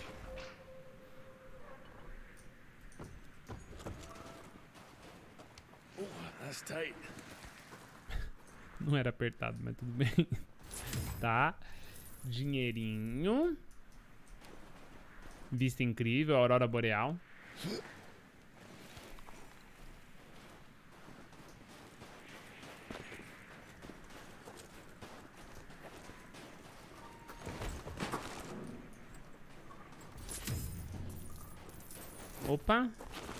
Oh, that's tight. Não era apertado, mas tudo bem. Tá. Dinheirinho. Vista incrível, aurora boreal. Opa.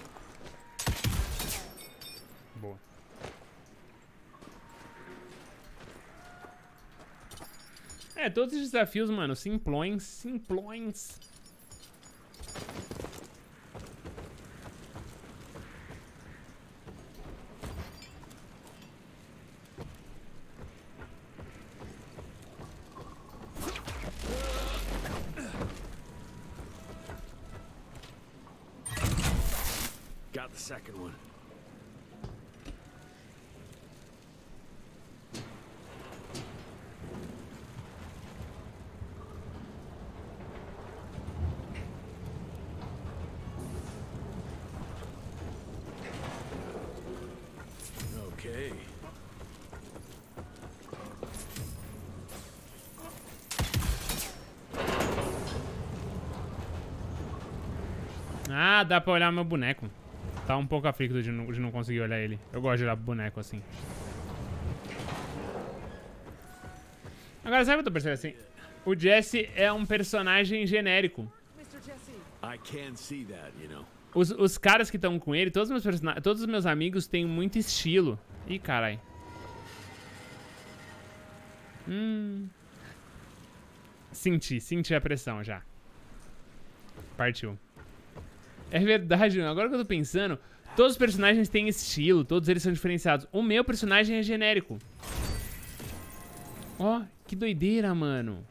Boa. É, todos os desafios, mano, simplões, simplões. Got the second one. Okay. Ah, dá pra olhar meu boneco. Tá um pouco aflito de não conseguir olhar ele. Eu gosto de olhar boneco assim. Agora, sabe o que eu tô percebendo assim? O Jesse é um personagem genérico. I can see that, you know. Os caras que estão com ele, todos os meus amigos têm muito estilo. Ih, carai. Senti a pressão já. Partiu. É verdade, agora que eu tô pensando, todos os personagens têm estilo, todos eles são diferenciados. O meu personagem é genérico. Ó, que doideira, mano.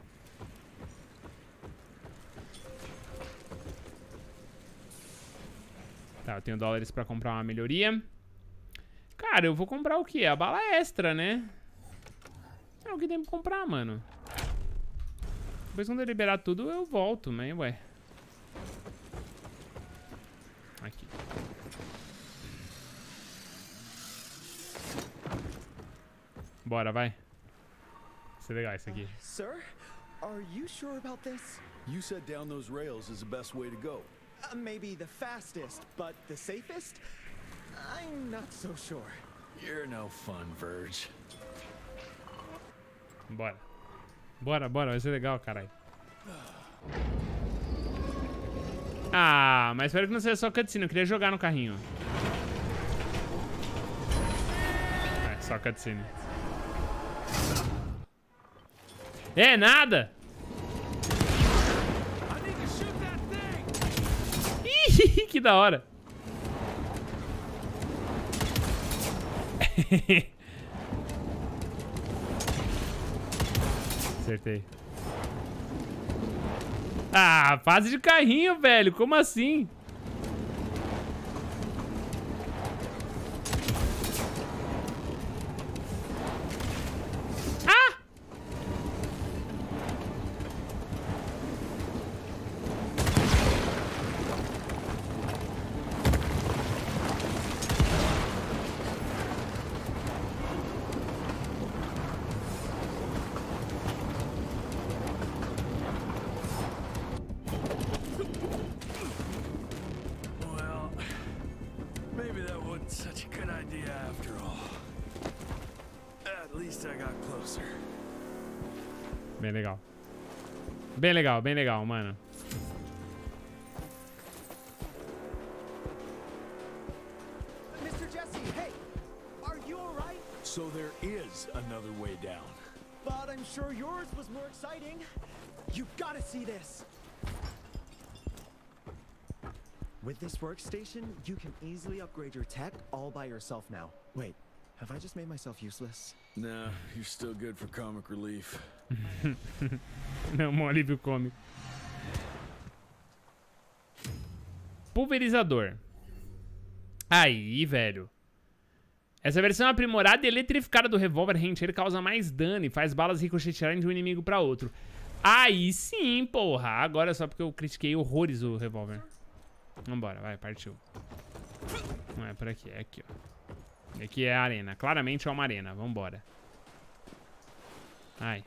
Tá, eu tenho dólares pra comprar uma melhoria. Cara, eu vou comprar o quê? A bala extra, né? É o que tem pra comprar, mano. Depois quando eu liberar tudo, eu volto, né? Ué. Aqui. Bora, vai. Vai ser legal isso aqui. Sir, are you sure about this? You said down those rails is the best way to go. Maybe the fastest, but the safest? I'm not so sure. You're no fun, Verge. Bora. Bora, vai ser legal, caralho. Ah, mas espero que não seja só cutscene, eu queria jogar no carrinho. É, só cutscene. É, nada! Ih, que da hora! Acertei. Ah, fase de carrinho, velho. Como assim? Ah! Maybe that wasn't such a good idea after all. At least I got closer. Bem legal, mano. Mr. Jesse, hey! Are you alright? So there is another way down. But I'm sure yours was more exciting. You've got to see this. With this workstation, you can easily upgrade your tech all by yourself now. Wait, have I just made myself useless? Nah, you're still good for comic relief. Não, um alívio cômico. Pulverizador. Aí, velho. Essa versão aprimorada e eletrificada do revólver Rentier causa mais dano e faz balas ricochetearem de um inimigo pra outro. Aí sim, porra. Agora é só porque eu critiquei horrores o revólver. Vambora, vai, partiu. Não é por aqui, é aqui, ó. Aqui é a arena. Claramente é uma arena. Vambora. Ai.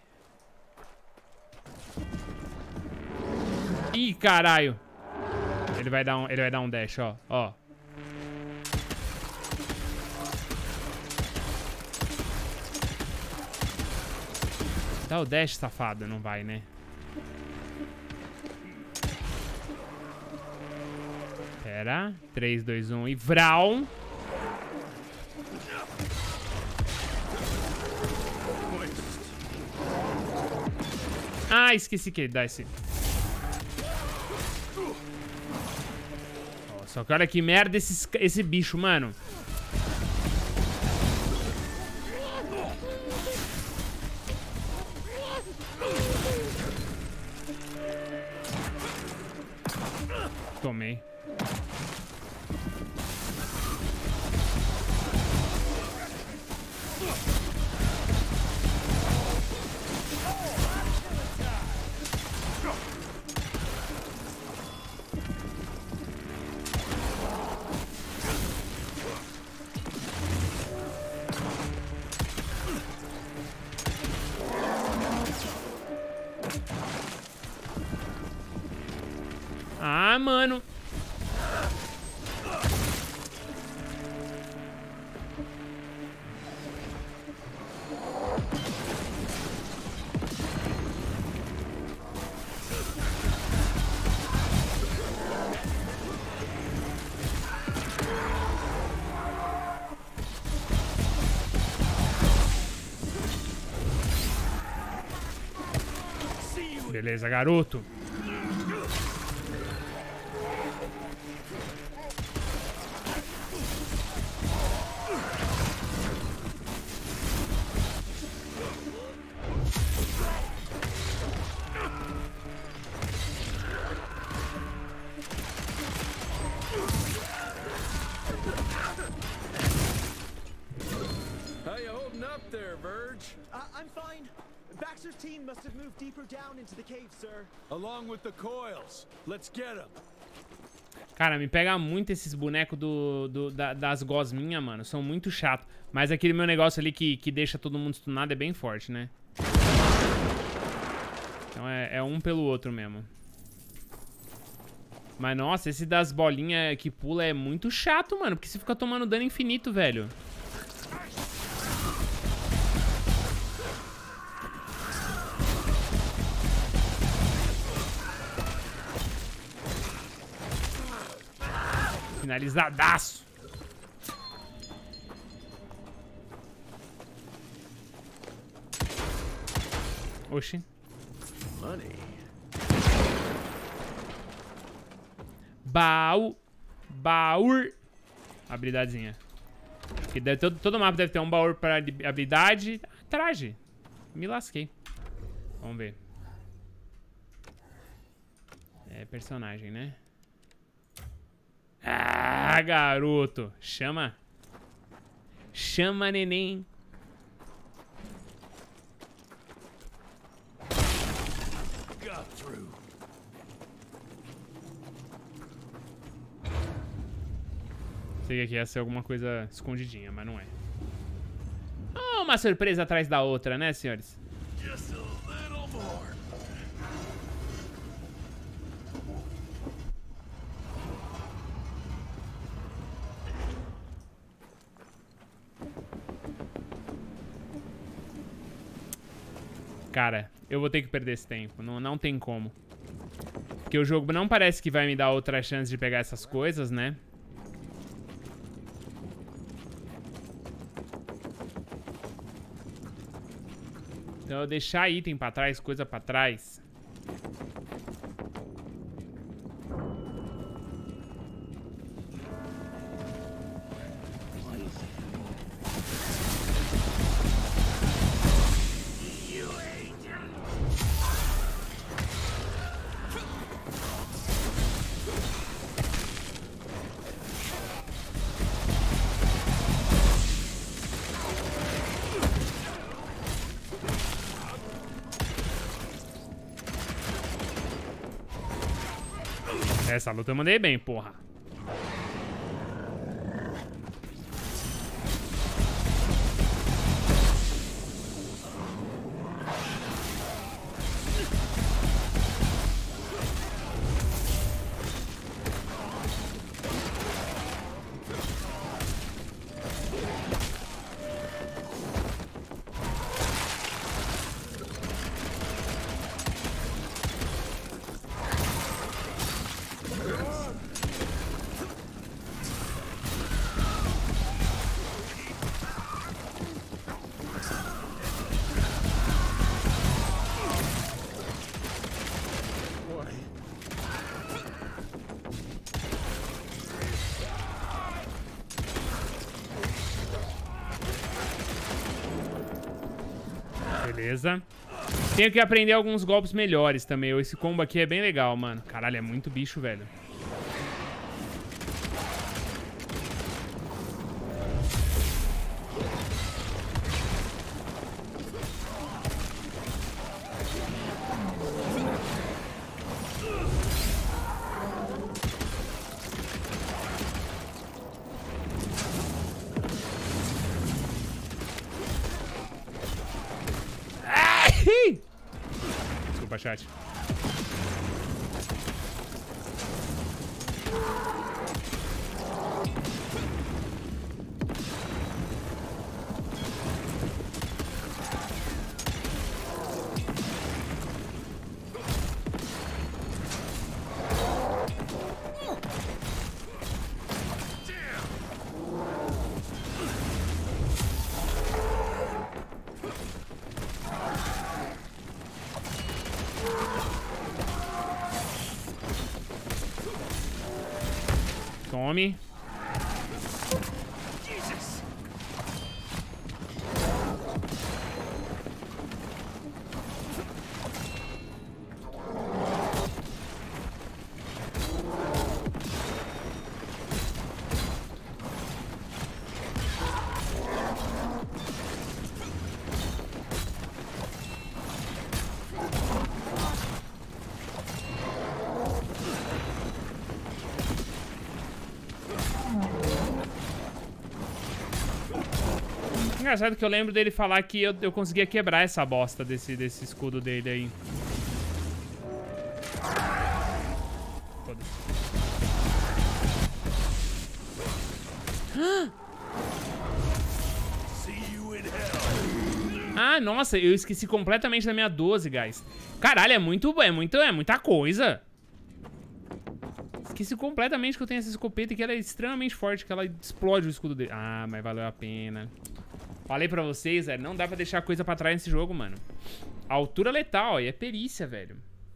Ih, caralho. Ele vai dar um dash, ó. Ó. Dá o dash, safado. Não vai, né? Pera. 3, 2, 1 e Vral. Ah, esqueci que ele dá esse... Ó, só que olha que merda esse bicho, mano. Tomei. Ah, mano. Beleza, garoto. How you holding up there, Verge? I'm fine. Baxter's team must have moved deeper down into the cave, sir. Along with the coils. Let's get them. Cara, me pega muito esses bonecos das gosminhas, mano. São muito chato. Mas aquele meu negócio ali que deixa todo mundo stunado é bem forte, né? Então é um pelo outro mesmo. Mas nossa, esse das bolinhas que pula é muito chato, mano. Porque você fica tomando dano infinito, velho. Finalizadaço. Oxi. Money. Baú. Baú. Habilidadezinha. Porque todo mapa deve ter um baú para habilidade. Traje. Me lasquei. Vamos ver. É personagem, né? Ah, garoto. Chama. Chama, neném. Sei que aqui ia ser alguma coisa escondidinha, mas não é. Oh, uma surpresa atrás da outra, né, senhores? Just a little more. Cara, eu vou ter que perder esse tempo. Não tem como. Porque o jogo não parece que vai me dar outra chance de pegar essas coisas, né? Então eu deixar item pra trás, coisa pra trás. Essa luta eu mandei bem, porra. Beleza. Tenho que aprender alguns golpes melhores também. Esse combo aqui é bem legal, mano. Caralho, é muito bicho, velho. Desculpa, chat. Tome. Engraçado que eu lembro dele falar que eu conseguia quebrar essa bosta desse escudo dele aí. Foda-se. Ah, nossa, eu esqueci completamente da minha 12, guys. Caralho, é muita coisa. Esqueci completamente que eu tenho essa escopeta e que ela é extremamente forte, que ela explode o escudo dele. Ah, mas valeu a pena. Falei pra vocês, velho, não dá pra deixar coisa pra trás nesse jogo, mano. A altura letal, ó, e é perícia, velho.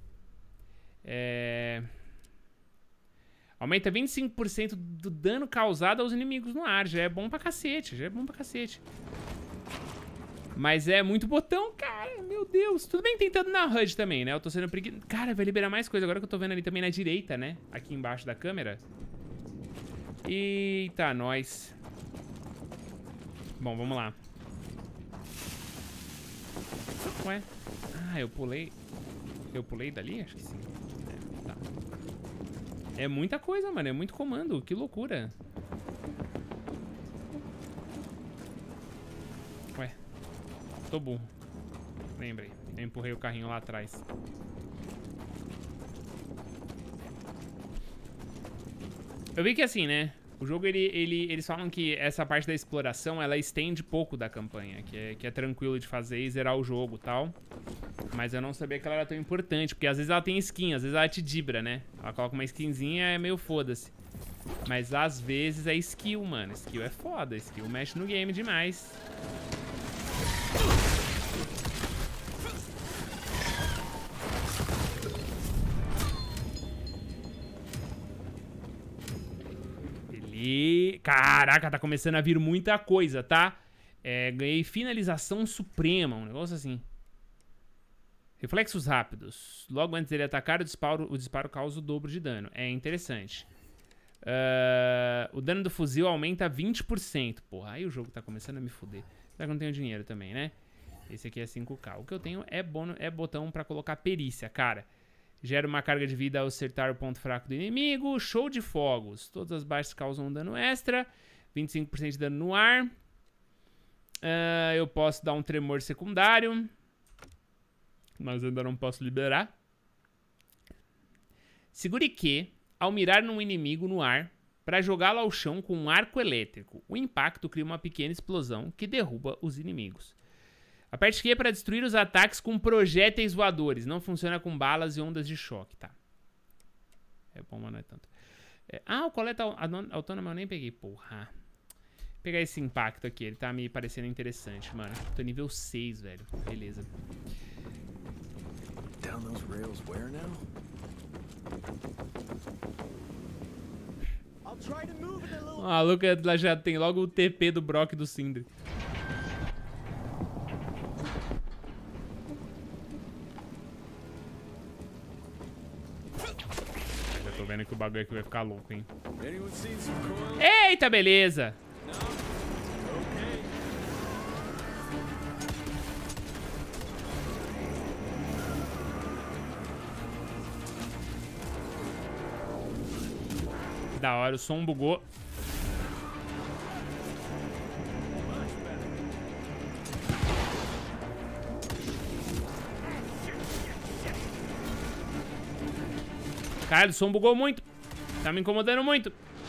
Aumenta 25% do dano causado aos inimigos no ar. Já é bom pra cacete, Mas é muito botão, cara. Meu Deus. Tudo bem tentando na HUD também, né? Eu tô sendo preguiçoso. Cara, vai liberar mais coisa. Agora que eu tô vendo ali também na direita, né? Aqui embaixo da câmera. Eita, nós. Bom, vamos lá. Ué? Ah, eu pulei. Eu pulei dali? Acho que sim. Tá. É muita coisa, mano. É muito comando. Que loucura. Ué. Tô burro. Lembrei. Eu empurrei o carrinho lá atrás. Eu vi que assim, né? O jogo, eles falam que essa parte da exploração, ela estende pouco da campanha. Que é tranquilo de fazer e zerar o jogo e tal. Mas eu não sabia que ela era tão importante. Porque às vezes ela tem skin, às vezes ela te dibra, né? Ela coloca uma skinzinha, é meio foda-se. Mas às vezes é skill, mano. Skill é foda. Skill mexe no game demais. E... Caraca, tá começando a vir muita coisa, tá? Ganhei finalização suprema, um negócio assim. Reflexos rápidos. Logo antes dele atacar, o disparo causa o dobro de dano. É interessante. O dano do fuzil aumenta 20%. Porra, aí o jogo tá começando a me fuder. Será que eu não tenho dinheiro também, né? Esse aqui é 5k. O que eu tenho é botão pra colocar perícia, cara. Gera uma carga de vida ao acertar o ponto fraco do inimigo. Show de fogos. Todas as baixas causam um dano extra. 25% de dano no ar. Eu posso dar um tremor secundário. Mas ainda não posso liberar. Segure Q ao mirar num inimigo no ar para jogá-lo ao chão com um arco elétrico. O impacto cria uma pequena explosão que derruba os inimigos. Aperte Q para destruir os ataques com projéteis voadores. Não funciona com balas e ondas de choque, tá? É bom, mas não é tanto. O coleta autônoma eu nem peguei, porra. Vou pegar esse impacto aqui, ele tá me parecendo interessante, mano. Tô nível 6, velho. Beleza. Down those rails where now? A Luca já tem logo o TP do Brock e do Sindri. Já tô vendo que o bagulho aqui vai ficar louco, hein? Eita, beleza! Da hora, o som bugou. Cara, o som bugou muito. Tá me incomodando muito.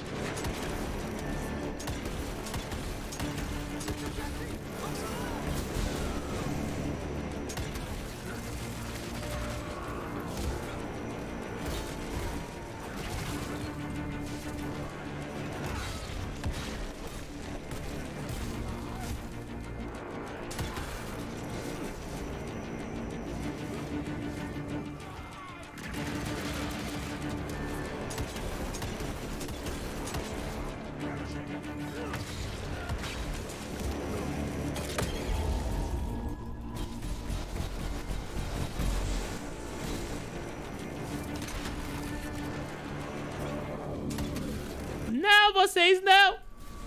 Não, vocês não!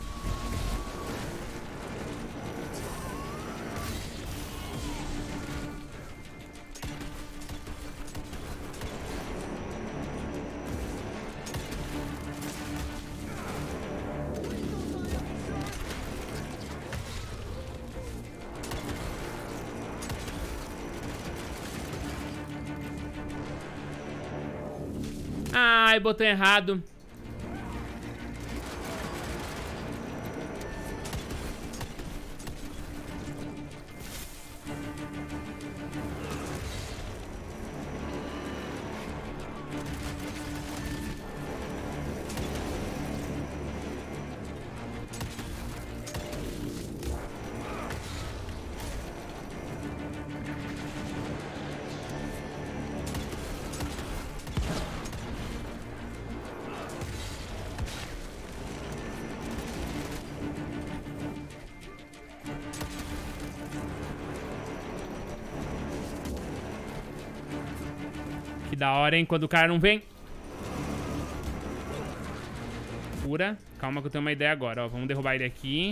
Ai, botão errado. Que da hora, hein? Quando o cara não vem. Cura. Calma que eu tenho uma ideia agora, ó. Vamos derrubar ele aqui.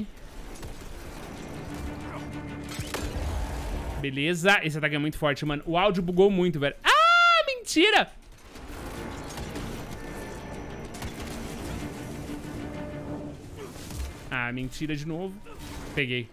Beleza. Esse ataque é muito forte, mano. O áudio bugou muito, velho. Ah, mentira! Ah, mentira de novo. Peguei.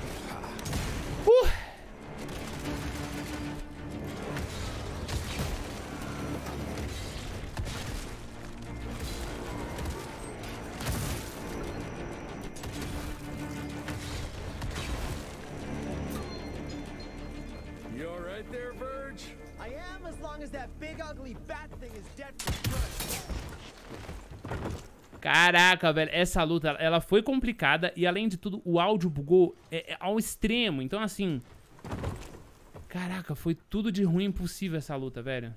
You all right there, Verge? I am, as long as that big ugly bat thing is dead for good. Caraca, velho, essa luta, ela foi complicada e, além de tudo, o áudio bugou ao extremo. Então, assim... Caraca, foi tudo de ruim possível essa luta, velho.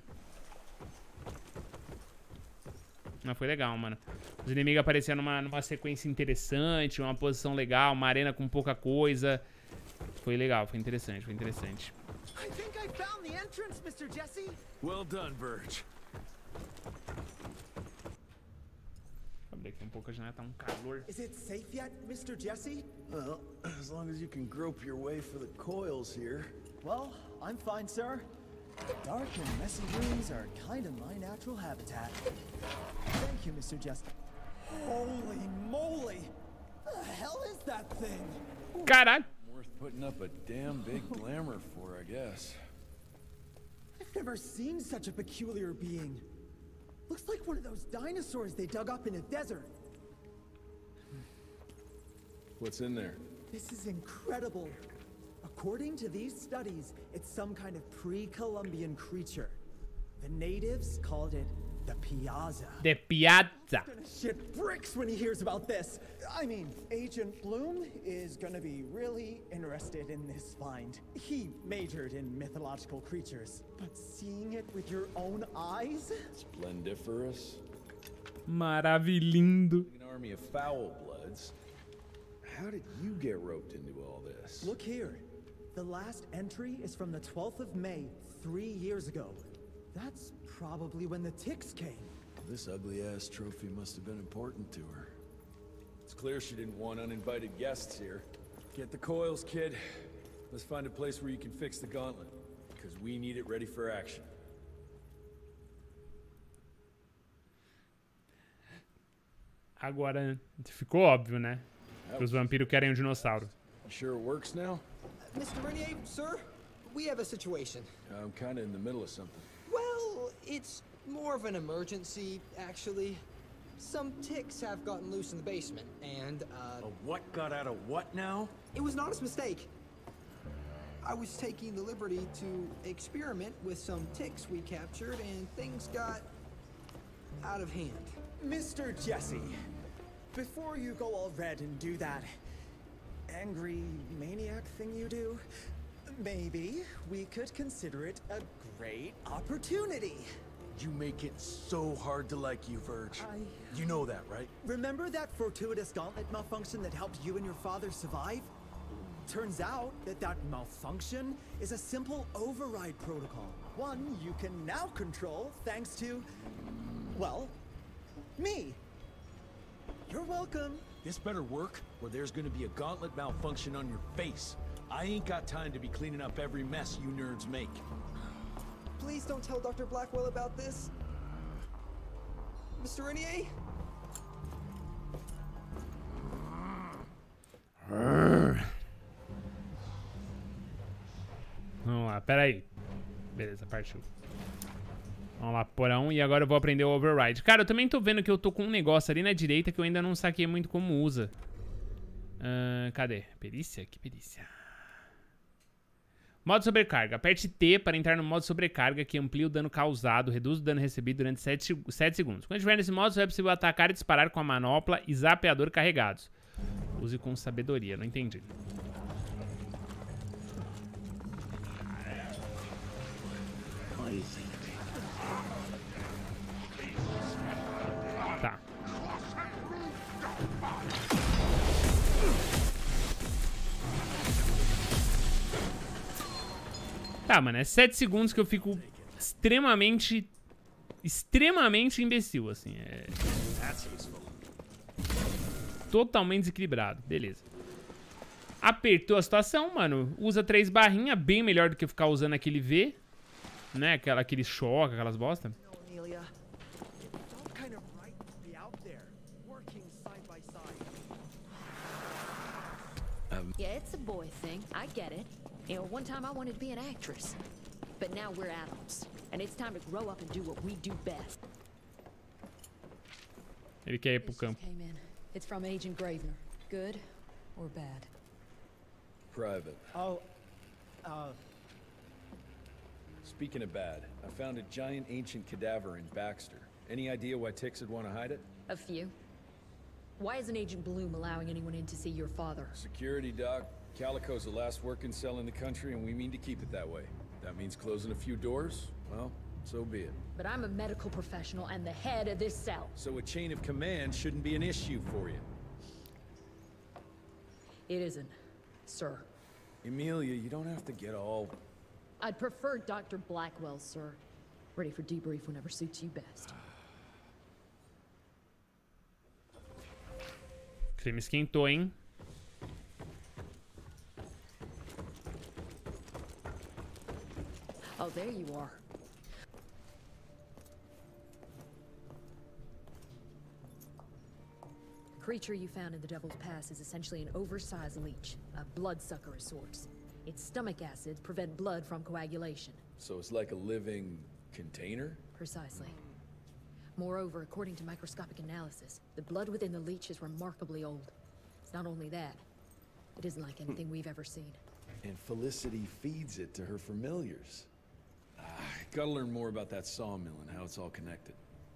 Mas foi legal, mano. Os inimigos aparecendo numa sequência interessante, uma posição legal, uma arena com pouca coisa. Foi legal, foi interessante, foi interessante. I think I found the entrance, Mr. Jesse. Well done, Verge. Abrir aqui um pouco, a janela tá um calor. Is it safe yet, Mr. Jesse? Well, as long as you can grope your way for the coils here. Well, I'm fine, sir. Dark and messy rooms are kind of my natural habitat. Thank you, Mr. Jester. Holy moly! The hell is that thing? Caralho. Worth putting up a damn big glamour for, I guess. I've never seen such a peculiar being. Looks like one of those dinosaurs they dug up in a desert. What's in there? This is incredible. According to these studies, it's some kind of pre-Columbian creature. The natives called it the Piazza. De Piazza. Gonna shit bricks when he hears about this. I mean, Agent Bloom is gonna be really interested in this find. He majored in mythological creatures, but seeing it with your own eyes? Splendiferous. Maravilhindo. An army of foul bloods. How did you get roped into all this? Look here. The last entry is from the 12th of May, 3 years ago. That's probably when the ticks came. This ugly-ass trophy must have been important to her. It's clear she didn't want uninvited guests here. Get the coils, kid. Let's find a place where you can fix the gauntlet. Because we need it ready for action. Agora ficou óbvio, né? Que os vampiros querem um dinossauro. You sure it works now? Mr. Renier, sir, we have a situation. I'm kind of in the middle of something. Well, it's more of an emergency, actually. Some ticks have gotten loose in the basement, and, A what got out of what now? it was an honest mistake. I was taking the liberty to experiment with some ticks we captured, and things got out of hand. Mr. Jesse, before you go all red and do that angry maniac thing you do, maybe we could consider it a great opportunity. You make it so hard to like you, Verge. You know that, right? Remember that fortuitous gauntlet malfunction that helped you and your father survive? Turns out that that malfunction is a simple override protocol. One you can now control thanks to, well, me. You're welcome. This better work, or there's gonna be a gauntlet malfunction on your face. I ain't got time to be cleaning up every mess you nerds make. Please don't tell Dr. Blackwell about this. Mr. Renier? Vamos lá, pera aí. Beleza, partiu. Vamos lá, porão. E agora eu vou aprender o override. Cara, eu também tô vendo que eu tô com um negócio ali na direita que eu ainda não saquei muito como usa. Cadê? Perícia? Que perícia? Modo sobrecarga. Aperte T para entrar no modo sobrecarga, que amplia o dano causado, reduz o dano recebido durante 7 segundos. Quando estiver nesse modo, só é possível atacar e disparar com a manopla e zapeador carregados. Use com sabedoria. Não entendi. Tá. Tá, mano, é 7 segundos que eu fico extremamente imbecil, assim. É totalmente desequilibrado. Beleza. Apertou a situação, mano. Usa 3 barrinhas, bem melhor do que ficar usando aquele V. Né, aquele choque, aquelas bosta. Yeah, it's a boy thing. I get it. You know, one time I wanted to be an actress. But now we're adults. And it's time to grow up and do what we do best. Ele quer ir pro campo. Came in. It's from Agent Gravener. Good or bad? Private. Oh, Speaking of bad, I found a giant ancient cadaver in Baxter. Any idea why ticks would want to hide it? A few. Why isn't Agent Bloom allowing anyone in to see your father? Security, Doc. Calico's the last working cell in the country, and we mean to keep it that way. That means closing a few doors? Well, so be it. But I'm a medical professional and the head of this cell. So a chain of command shouldn't be an issue for you. It isn't, sir. Emilia, you don't have to get all... I'd prefer Dr. Blackwell, sir. Ready for debrief whenever suits you best. O clima esquentou, hein? A Oh, there you are. The creature you found in the Devil's Pass is essentially an oversized leech, a bloodsucker of sorts. Its stomach acids prevent blood from coagulation. So it's like a living container? Precisely. Moreover, according to microscopic analysis, the blood within the leech is remarkably old. It's not only that, it isn't like anything we've ever seen. And Felicity feeds it to her familiars. Gotta learn more about that sawmill and how it's all connected.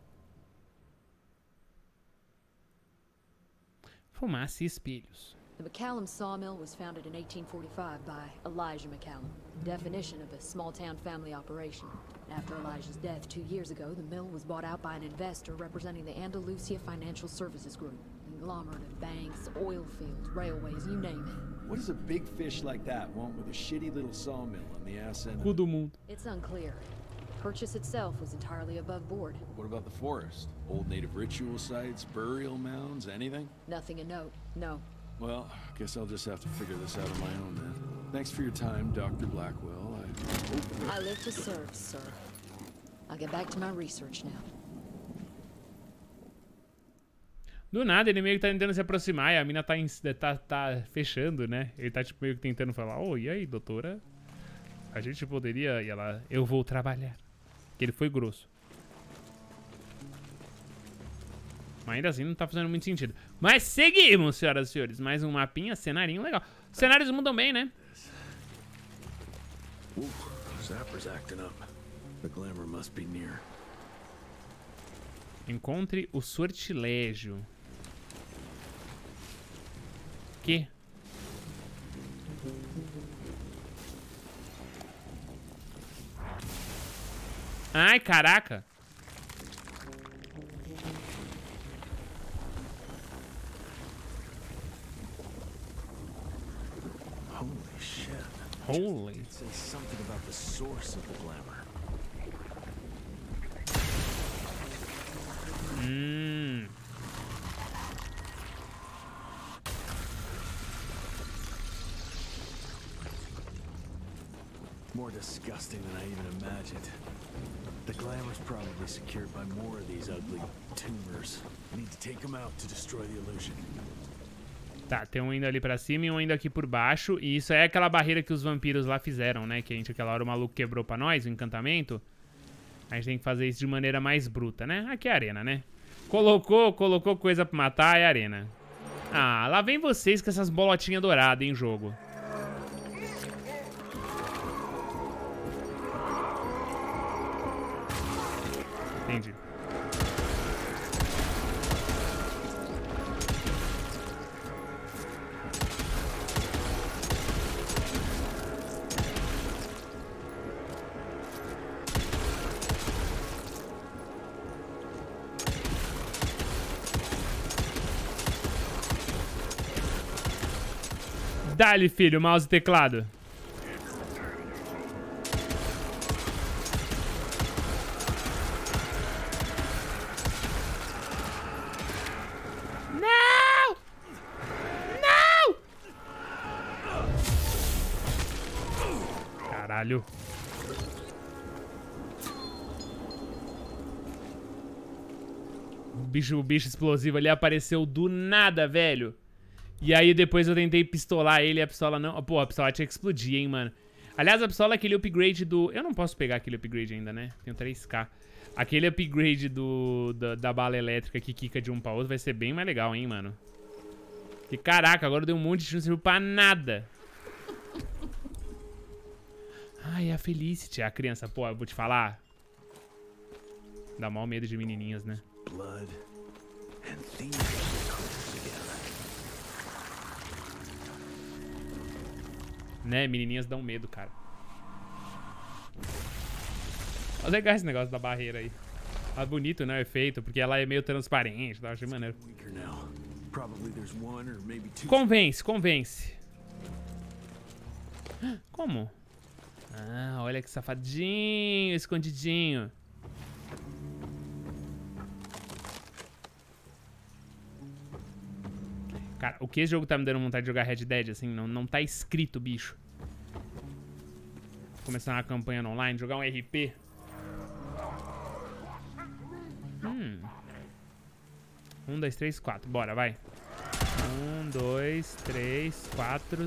Fumaça e espelhos. The McCallum sawmill was founded in 1845 by Elijah McCallum, definition of a small-town family operation. After Elijah's death 2 years ago, the mill was bought out by an investor representing the Andalusia Financial Services Group. Conglomerate of banks, oil fields, railways, you name it. What does a big fish like that want with a shitty little sawmill on the ass end? Cu do mundo. It's unclear. The purchase itself was entirely above board. What about the forest? Old native ritual sites, burial mounds, anything? Nothing a note, no. Well, guess I'll just have to figure this out on my own then. Thanks for your time, Dr. Blackwell. I live to serve, sir. I'll get back to my research now. Do nada, ele meio que tá tentando se aproximar e a mina tá fechando, né? Ele tá tipo meio que tentando falar, oh, e aí, doutora? A gente poderia... E ela, eu vou trabalhar. Que ele foi grosso. Mas ainda assim não tá fazendo muito sentido. Mas seguimos, senhoras e senhores. Mais um mapinha, cenarinho legal. Os cenários mudam bem, né? Zapper's acting up. The glamour must be near. Encontre o sortilégio. Que? Ai, caraca. Holy shit. Holy. It says something about the source of the glamour. More disgusting than I even imagined. The glamour's probably secured by more of these ugly tumors. I need to take them out to destroy the illusion. Tá, tem um indo ali pra cima e um indo aqui por baixo. E isso é aquela barreira que os vampiros lá fizeram, né? Que a gente, aquela hora, o maluco quebrou pra nós, o encantamento. A gente tem que fazer isso de maneira mais bruta, né? Aqui é a arena, né? Colocou coisa pra matar, é a arena. Ah, lá vem vocês com essas bolotinhas douradas em jogo. Entendi. Dá-lhe, filho, mouse e teclado. Não! Não! Caralho. O bicho explosivo ali apareceu do nada, velho. E aí depois eu tentei pistolar ele e a pistola não... Pô, a pistola tinha que explodir, hein, mano. Aliás, a pistola é aquele upgrade do... Eu não posso pegar aquele upgrade ainda, né? Tenho 3K. Aquele upgrade da bala elétrica que quica de um pra outro vai ser bem mais legal, hein, mano. E caraca, agora deu um monte de chance, não serviu pra nada. Ai, a Felicity, a criança. Pô, eu vou te falar. Dá mal medo de menininhas, né? Blood and thieves. Né, menininhas dão medo, cara. Mas é legal esse negócio da barreira aí. Tá bonito, né, o efeito, porque ela é meio transparente, tá? Achei maneiro. Convence, convence. Como? Ah, olha que safadinho, escondidinho. Cara, o que esse jogo tá me dando vontade de jogar Red Dead, assim, não tá escrito, bicho. Começar uma campanha no online, jogar um RP. 1, 2, 3, 4. Bora, vai. 1, 2, 3, 4,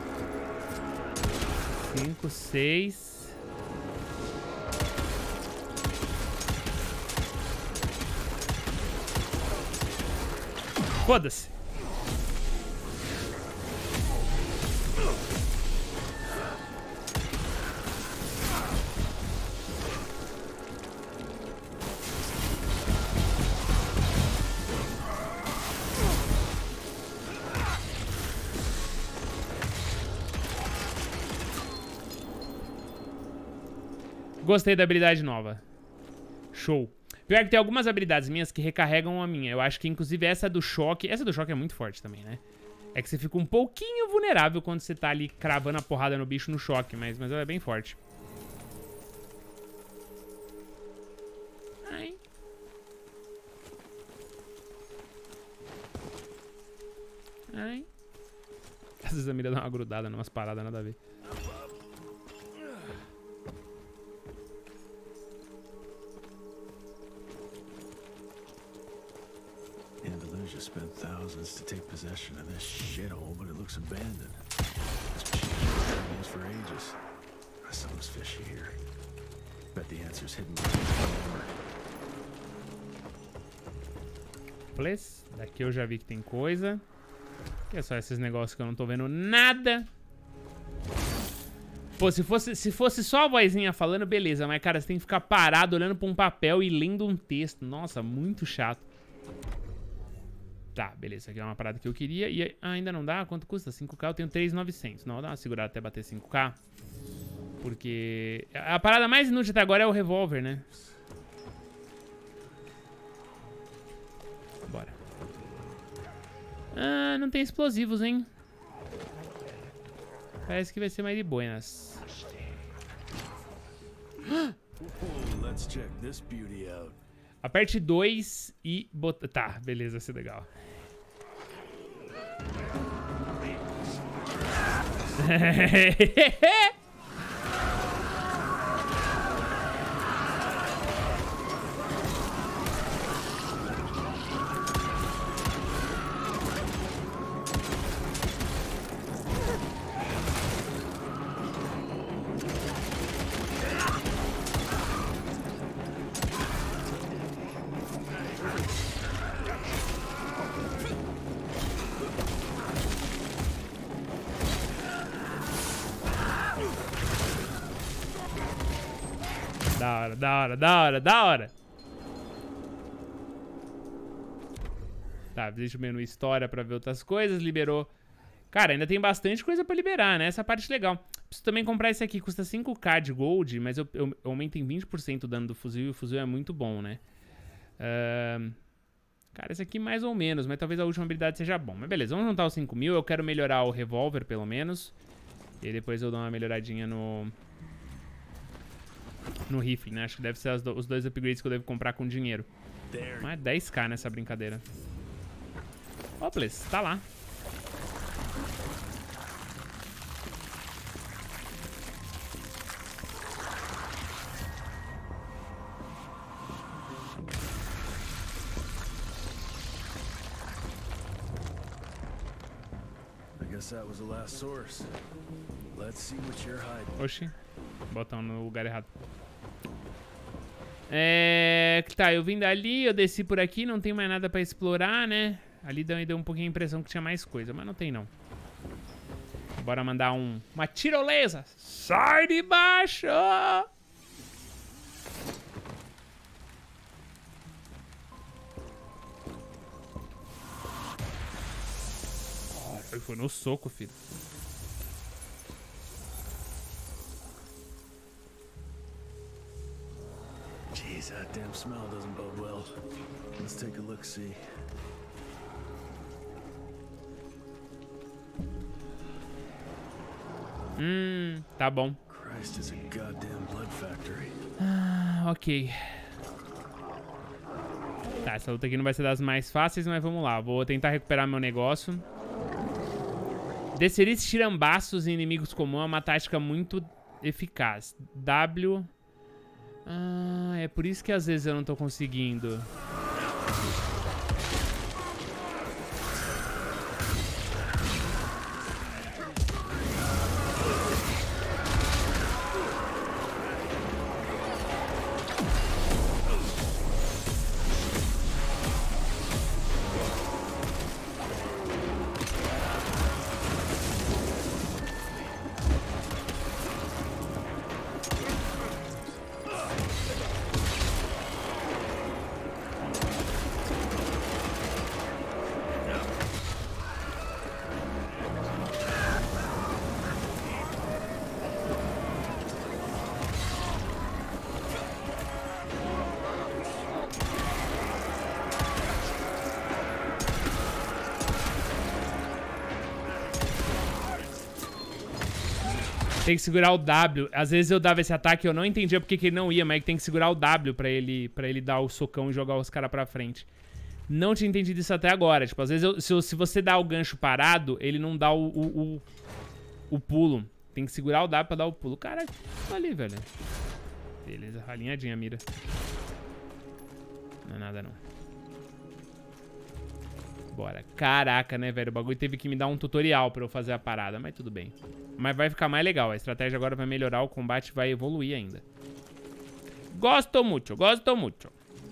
5, 6. Foda-se. Gostei da habilidade nova. Show. Pior que tem algumas habilidades minhas que recarregam a minha. Eu acho que, inclusive, essa do choque... Essa do choque é muito forte também, né? É que você fica um pouquinho vulnerável quando você tá ali cravando a porrada no bicho no choque. Mas ela é bem forte. Ai. Ai. Às vezes a mira dá uma grudada numas paradas, nada a ver. Andalusia spent thousands to take possession of this shithole, but it looks abandoned. This machine has for ages. Something's fishy here. Bet the answer's hidden behind the armor. Place. Daqui eu já vi que tem coisa. Que é só esses negócios que eu não tô vendo nada. Pô, se fosse só a vozinha falando, beleza. Mas, cara, você tem que ficar parado olhando pra um papel e lendo um texto. Nossa, muito chato. Tá, beleza. Aqui é uma parada que eu queria. E ainda não dá? Quanto custa? 5k? Eu tenho 3.900. Não, vou dar uma segurada até bater 5k. Porque a parada mais inútil até agora é o revólver, né? Bora. Ah, não tem explosivos, hein? Parece que vai ser mais de buenas. Let's check this beauty out. Aperte 2 e bota... Tá, beleza, vai ser legal. Da hora, da hora, da hora, da hora. Tá, visite o menu História pra ver outras coisas. Liberou. Cara, ainda tem bastante coisa pra liberar, né? Essa parte legal. Preciso também comprar esse aqui. Custa 5k de gold, mas eu aumento em 20% o dano do fuzil. E o fuzil é muito bom, né? Cara, esse aqui mais ou menos. Mas talvez a última habilidade seja bom. Mas beleza, vamos juntar os 5.000. Eu quero melhorar o revólver, pelo menos. E aí depois eu dou uma melhoradinha no rifle, né? Acho que deve ser os dois upgrades que eu devo comprar com dinheiro. Mas 10k nessa brincadeira. Oples, tá lá. I guess that was the last source. Let's see what you're hiding. Oxi. Botão no lugar errado. Tá, eu vim dali, eu desci por aqui, não tem mais nada pra explorar, né? Ali deu um pouquinho a impressão que tinha mais coisa, mas não tem não. Bora mandar uma tirolesa. Sai de baixo! Ai, foi no soco, filho. Jeez, that damn smell doesn't bode well. Let's take a look-see. Tá bom. Christ, is a goddamn blood factory. Ok. Tá, essa luta aqui não vai ser das mais fáceis, mas vamos lá. Vou tentar recuperar meu negócio. Descerir esses tirambaços em inimigos comuns é uma tática muito eficaz. W. Ah, é por isso que às vezes eu não tô conseguindo. Tem que segurar o W. Às vezes eu dava esse ataque e eu não entendia porque que ele não ia, mas tem que segurar o W pra ele dar o socão e jogar os caras pra frente. Não tinha entendido isso até agora. Tipo, às vezes se você dá o gancho parado, ele não dá o pulo. Tem que segurar o W pra dar o pulo. Cara, ali, velho. Beleza, alinhadinha a mira. Não é nada, não. Bora. Caraca, né, velho? O bagulho teve que me dar um tutorial pra eu fazer a parada, mas tudo bem. Mas vai ficar mais legal. A estratégia agora vai melhorar, o combate vai evoluir ainda. Gosto muito, gosto muito.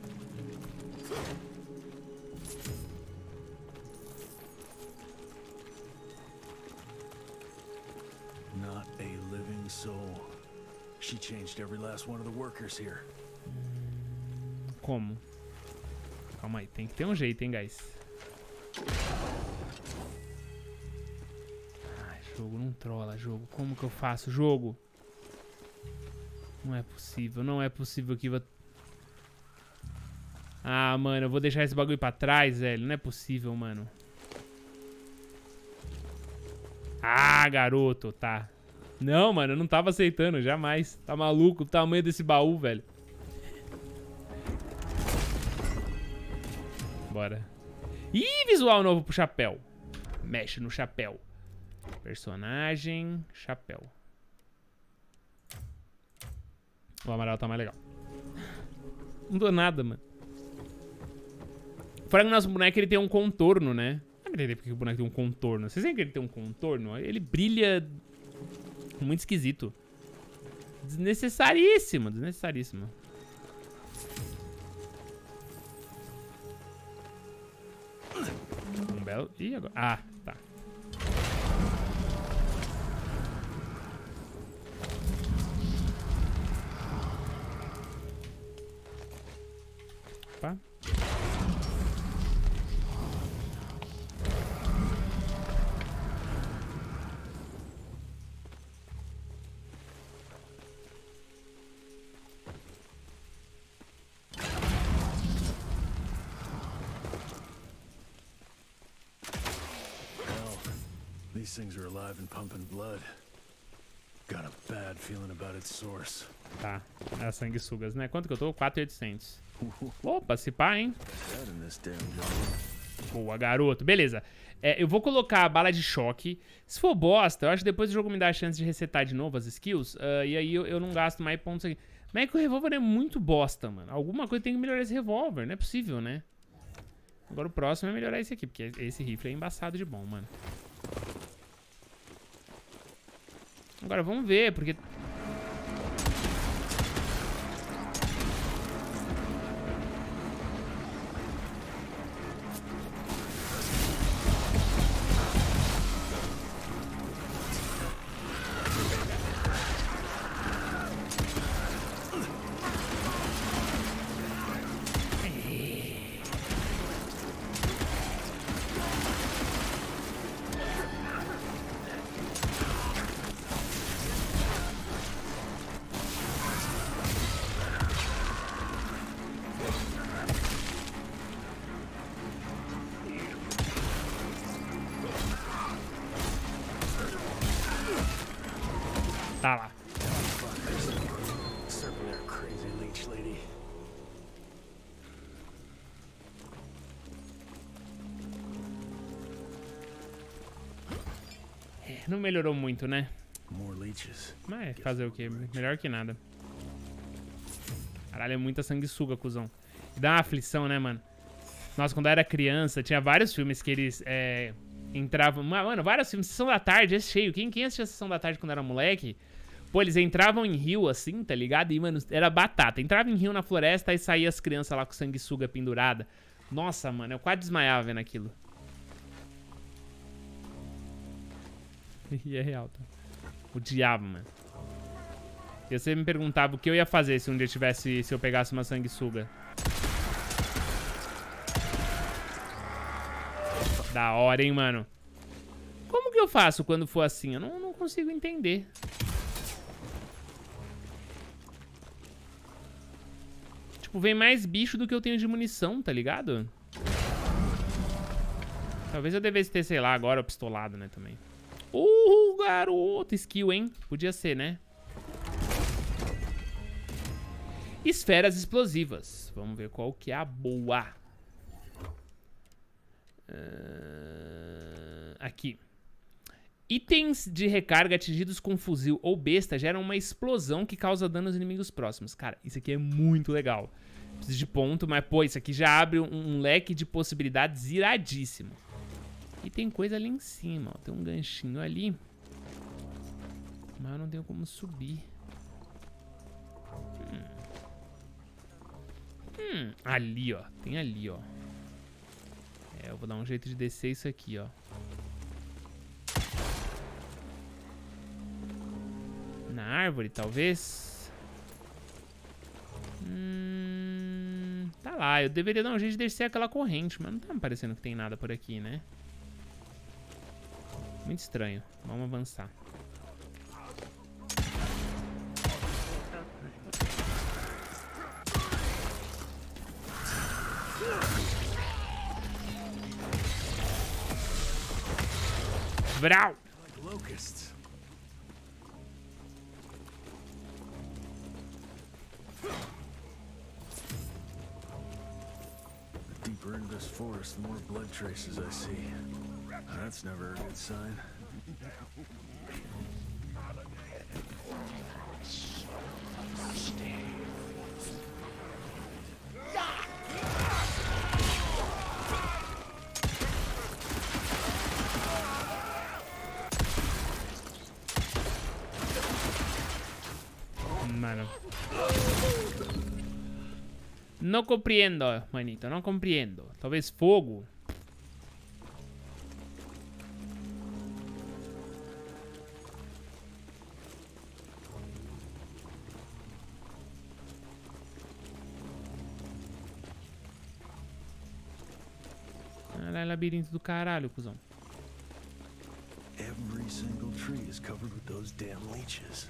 Not a living soul. She changed every last one of the workers here. Como? Calma aí, tem que ter um jeito, hein, guys. Ai, jogo, não trola, jogo. Como que eu faço, jogo? Não é possível, não é possível que... Ah, mano, eu vou deixar esse bagulho pra trás, velho. Não é possível, mano. Ah, garoto, tá. Não, mano, eu não tava aceitando, jamais. Tá maluco o tamanho desse baú, velho. Bora. Ih, visual novo pro chapéu. Mexe no chapéu. Personagem, chapéu. O amarelo tá mais legal. Não dou nada, mano. Fora que o nosso boneco ele tem um contorno, né? Não entender porque o boneco tem um contorno. Vocês veem que ele tem um contorno? Ele brilha muito esquisito. Desnecessaríssimo, desnecessaríssimo. Um belo... Ih, agora... Ah, tá. Opa. These things are alive and pumping blood. Got a bad feeling about its source. Tá, é sanguessugas, né? Quanto que eu tô? 4.800. Opa, se pá, hein? Boa, garoto. Beleza. Eu vou colocar a bala de choque. Se for bosta, eu acho que depois o jogo me dá a chance de resetar de novo as skills. E aí eu não gasto mais pontos aqui. Mas é que o revólver é muito bosta, mano. Alguma coisa tem que melhorar esse revólver. Não é possível, né? Agora o próximo é melhorar esse aqui, porque esse rifle é embaçado de bom, mano. Agora vamos ver, porque... Tá lá. Não melhorou muito, né? More leeches. Mas fazer o quê? Melhor que nada. Caralho, é muita sanguessuga, cuzão. Dá uma aflição, né, mano? Nossa, quando eu era criança, tinha vários filmes que eles entravam... Mano, vários filmes. Sessão da Tarde é cheio. Quem assistia Sessão da Tarde quando era moleque? Pô, eles entravam em rio, assim, tá ligado? E, mano, era batata. Entrava em rio na floresta e saía as crianças lá com sanguessuga pendurada. Nossa, mano, eu quase desmaiava vendo aquilo. E é real, tá? Odiava, mano. E você me perguntava o que eu ia fazer se um dia tivesse... Se eu pegasse uma sanguessuga. Da hora, hein, mano? Como que eu faço quando for assim? Eu não consigo entender. Tipo, vem mais bicho do que eu tenho de munição, tá ligado? Talvez eu devesse ter, sei lá, agora o pistolado, né, também. Garoto! Skill, hein? Podia ser, né? Esferas explosivas. Vamos ver qual que é a boa. Aqui. Itens de recarga atingidos com fuzil ou besta geram uma explosão que causa dano aos inimigos próximos. Cara, isso aqui é muito legal. Preciso de ponto, mas, pô, isso aqui já abre um leque de possibilidades iradíssimo. E tem coisa ali em cima, ó. Tem um ganchinho ali. Mas eu não tenho como subir. Ali, ó. Tem ali, ó. Eu vou dar um jeito de descer isso aqui, ó. Na árvore, talvez. Tá lá, eu deveria dar um jeito de descer aquela corrente, mas não tá me parecendo que tem nada por aqui, né? Muito estranho. Vamos avançar. Vrau! Locusts. The deeper into this forest, the more blood traces I see. That's never a good sign. Mano. Não compreendo, manito. Não compreendo. Talvez fogo. Caralho, labirinto do caralho, cuzão. Every single tree is covered with those damn leeches.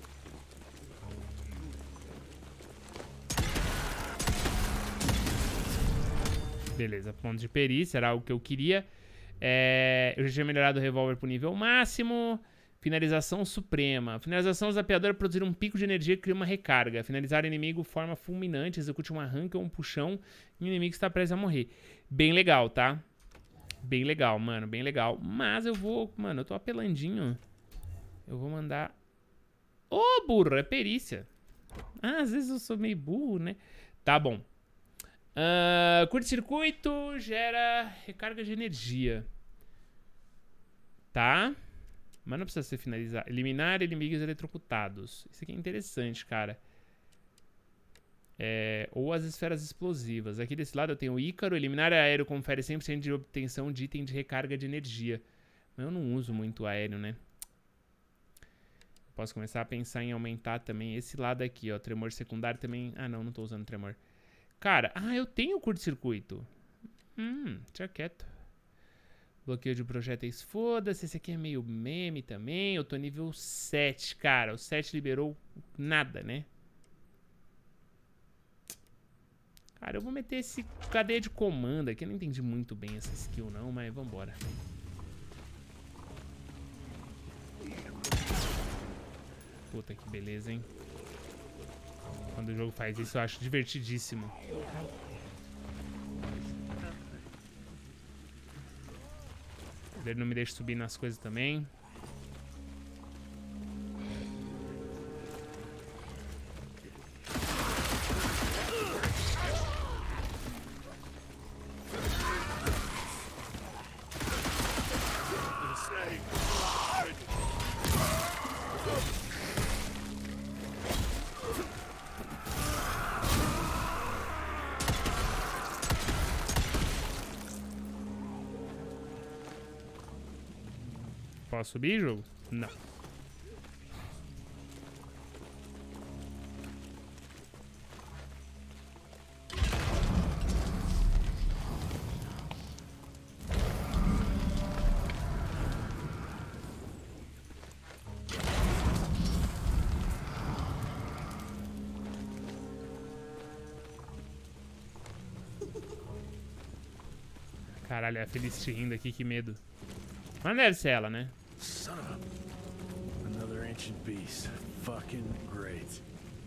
Beleza, ponto de perícia, era algo que eu queria. Eu já tinha melhorado o revólver pro nível máximo. Finalização suprema. Finalização zapeadora produzir um pico de energia que cria uma recarga. Finalizar inimigo forma fulminante, execute um arranque ou um puxão e o inimigo está prestes a morrer. Bem legal, tá? Bem legal, mano, bem legal. Mas eu vou... Mano, eu tô apelandinho. Eu vou mandar... Ô, burro, é perícia. Ah, às vezes eu sou meio burro, né? Tá bom. Curto-circuito gera recarga de energia. Tá? Mas não precisa ser finalizado. Eliminar inimigos eletrocutados. Isso aqui é interessante, cara. Ou as esferas explosivas. Aqui desse lado eu tenho o Ícaro. Eliminar aéreo confere 100% de obtenção de item de recarga de energia. Mas eu não uso muito aéreo, né? Posso começar a pensar em aumentar também esse lado aqui, ó. Tremor secundário também... Ah, não tô usando tremor. Cara, eu tenho curto-circuito. Deixa quieto. Bloqueio de projéteis, foda-se. Esse aqui é meio meme também. Eu tô nível 7, cara. O 7 liberou nada, né? Cara, eu vou meter esse cadeia de comando aqui. Eu não entendi muito bem essa skill não, mas vambora. Puta que beleza, hein? Quando o jogo faz isso, eu acho divertidíssimo. Ele não me deixa subir nas coisas também. Posso subir, jogo? Não. Caralho, é a Felicity rindo aqui, que medo. Mas não deve ser ela, né? Son of a... Another ancient beast. Fucking great.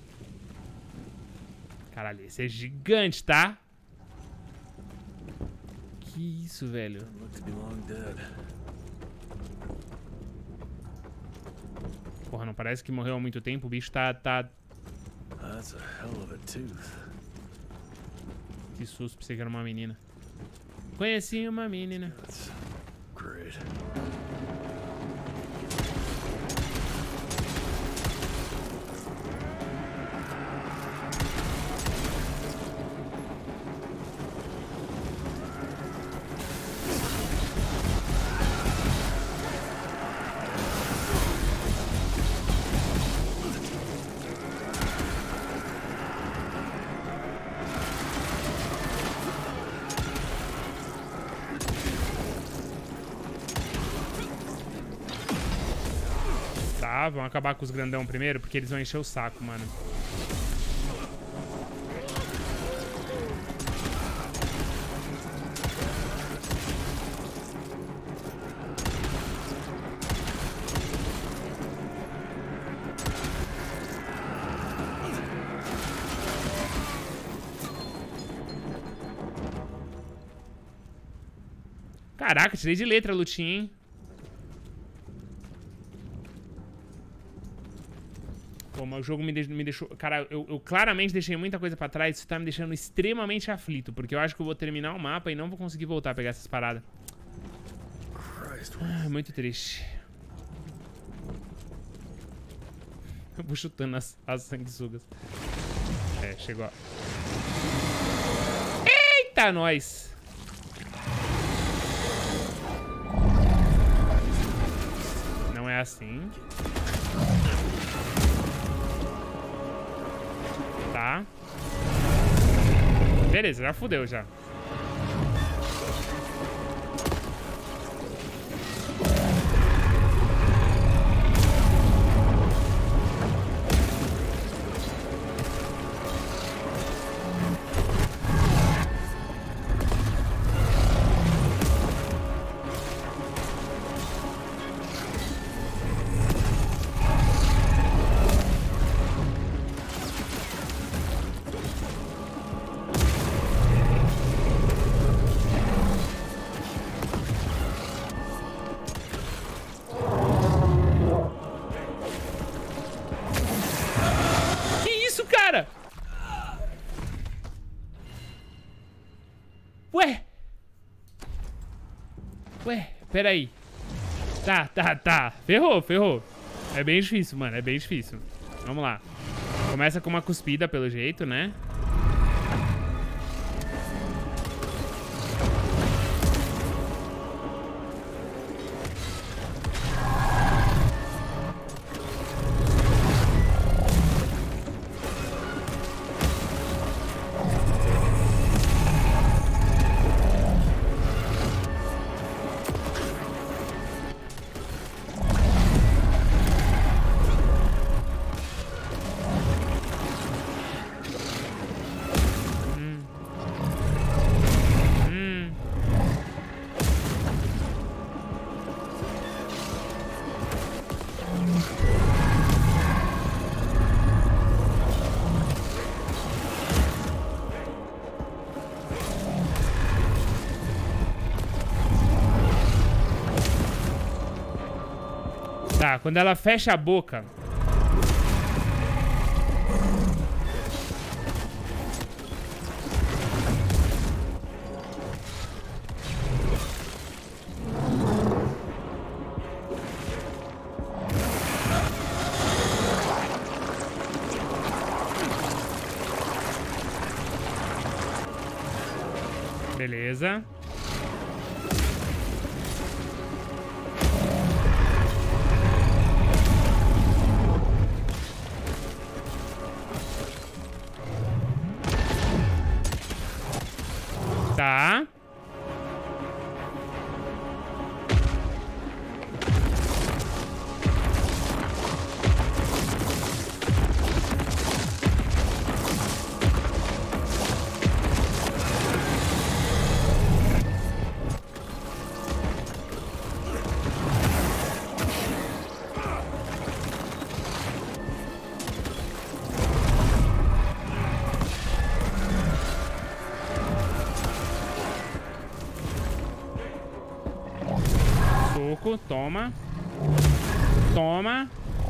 Caralho, esse é gigante, tá? Que isso, velho? Look to be long dead. Porra, não parece que morreu há muito tempo. O bicho tá... That's a hell of a tooth. Que susto, pensei que era uma menina. Conheci uma menina. That's great. Tá, vamos acabar com os grandão primeiro, porque eles vão encher o saco, mano. Caraca, tirei de letra a lutinha, hein? Pô, mas o jogo me deixou... Cara, eu claramente deixei muita coisa pra trás. Isso tá me deixando extremamente aflito. Porque eu acho que eu vou terminar o mapa e não vou conseguir voltar a pegar essas paradas. Ah, muito triste. Eu vou chutando as sanguessugas. É, chegou. Eita, nós! Não é assim. Tá. Beleza, já fudeu já. Ué, peraí. Tá. Ferrou. É bem difícil, mano. É bem difícil. Vamos lá. Começa com uma cuspida, pelo jeito, né? Tá, quando ela fecha a boca... Beleza. Tá. Toma. Toma.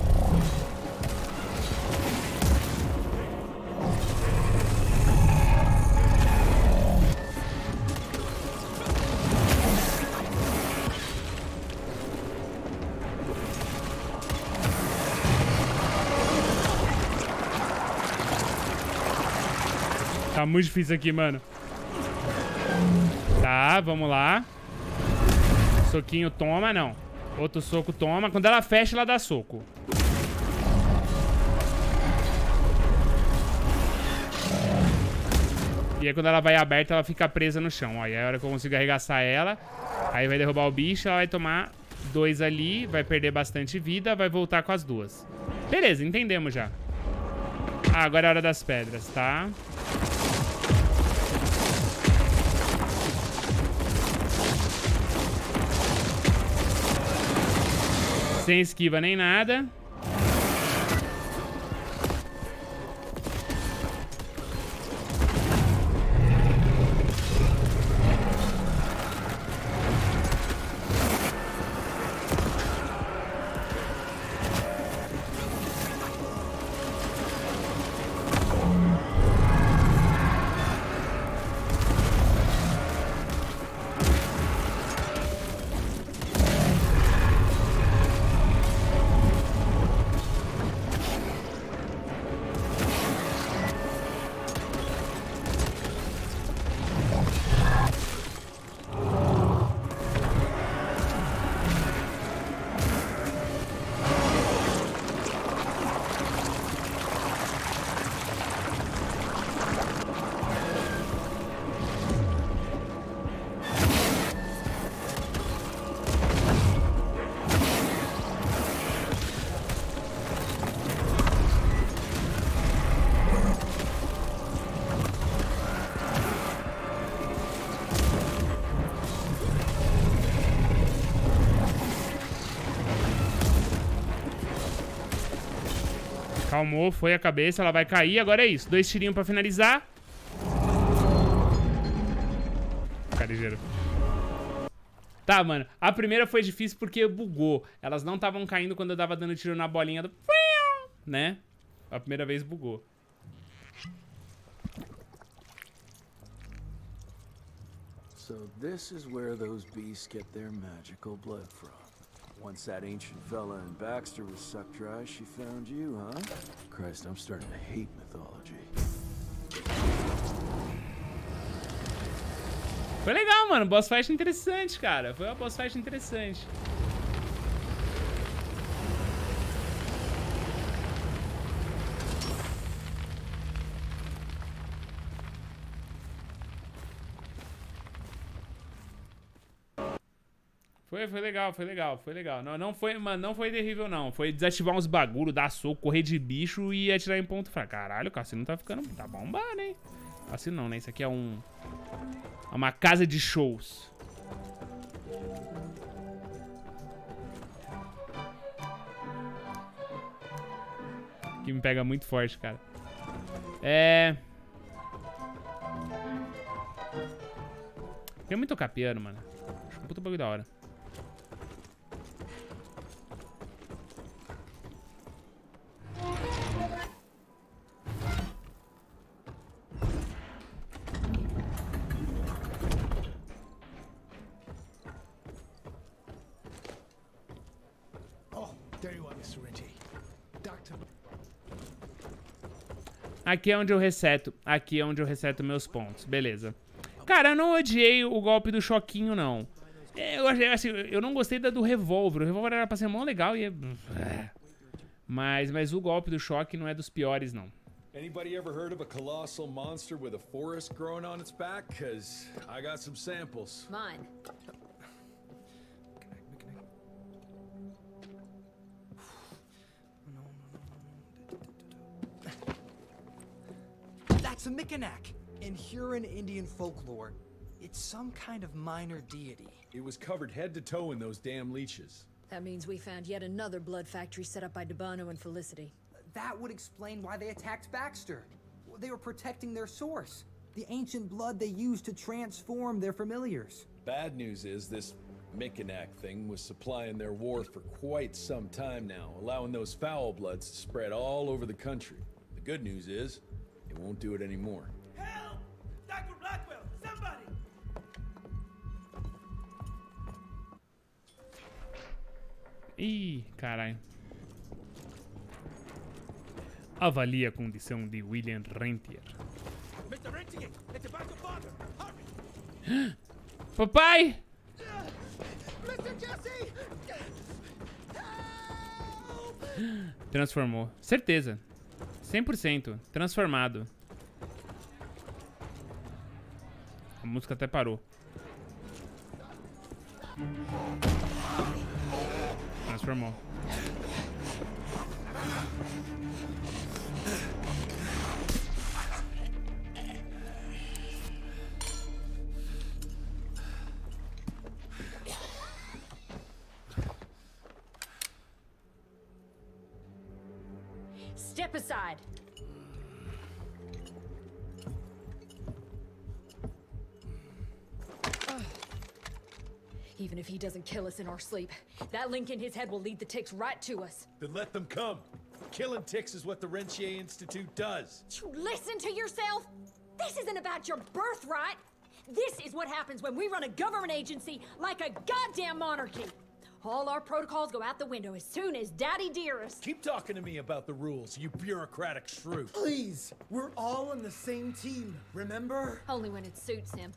Tá muito difícil aqui, mano. Tá, vamos lá. Soquinho, toma, não. Outro soco, toma. Quando ela fecha, ela dá soco. E aí, quando ela vai aberta, ela fica presa no chão. Ó, e aí, a hora que eu consigo arregaçar ela, aí vai derrubar o bicho, ela vai tomar 2 ali, vai perder bastante vida, vai voltar com as 2. Beleza, entendemos já. Ah, agora é a hora das pedras, tá? Sem esquiva nem nada. Calmou, foi a cabeça, ela vai cair, agora é isso. 2 tirinhos pra finalizar. Fica ligeiro. Tá, mano. A primeira foi difícil porque bugou. Elas não estavam caindo quando eu tava dando tiro na bolinha do... Né? A primeira vez bugou. So this is where those beasts get their magical blood from. Once that ancient fella in Baxter was sucked dry, she found you, huh? Christ, I'm starting to hate mythology. Foi legal, mano. Boss fight interessante, cara. Foi uma boss fight interessante. Foi legal, foi legal, foi legal. Não foi, mano, não foi terrível, não. Foi desativar uns bagulho, dar soco, correr de bicho e atirar em ponto fraco. Caralho, o cassino tá ficando... Tá bombando, hein? Cassino não, né? Isso aqui é um... É uma casa de shows. Que me pega muito forte, cara. Tem muito tocar piano, mano. Acho um puta bagulho da hora. Aqui é onde eu reseto. Aqui é onde eu reseto meus pontos. Beleza. Cara, eu não odiei o golpe do choquinho, não. Eu achei, assim, eu não gostei do revólver. O revólver era pra ser mó legal e... Mas o golpe do choque não é dos piores, não. Anybody ever heard of a colossal monster with a forest growing on its back? Cause I got some samples. Mine. That's a Mikanak. In Huron Indian folklore, it's some kind of minor deity. It was covered head to toe in those damn leeches. That means we found yet another blood factory set up by Debano and Felicity. That would explain why they attacked Baxter. They were protecting their source, the ancient blood they used to transform their familiars. Bad news is this Mikanak thing was supplying their war for quite some time now, allowing those foul bloods to spread all over the country. The good news is, it won't do it anymore. Help! Dr. Blackwell, somebody! Ih, caralho. Avalie a condição de William Rentier. Mr. Rentier, it's about to bother. Hurry! Papai! Mr. Jesse! Help! Transformou. Certeza. 100%. Transformado. A música até parou. Transformou. Step aside. Even if he doesn't kill us in our sleep, that link in his head will lead the ticks right to us. Then let them come. Killing ticks is what the Rentier Institute does. You listen to yourself? This isn't about your birthright. This is what happens when we run a government agency like a goddamn monarchy. All our protocols go out the window as soon as Daddy Dearest... Keep talking to me about the rules, you bureaucratic shrew. Please, we're all on the same team, remember? Only when it suits him.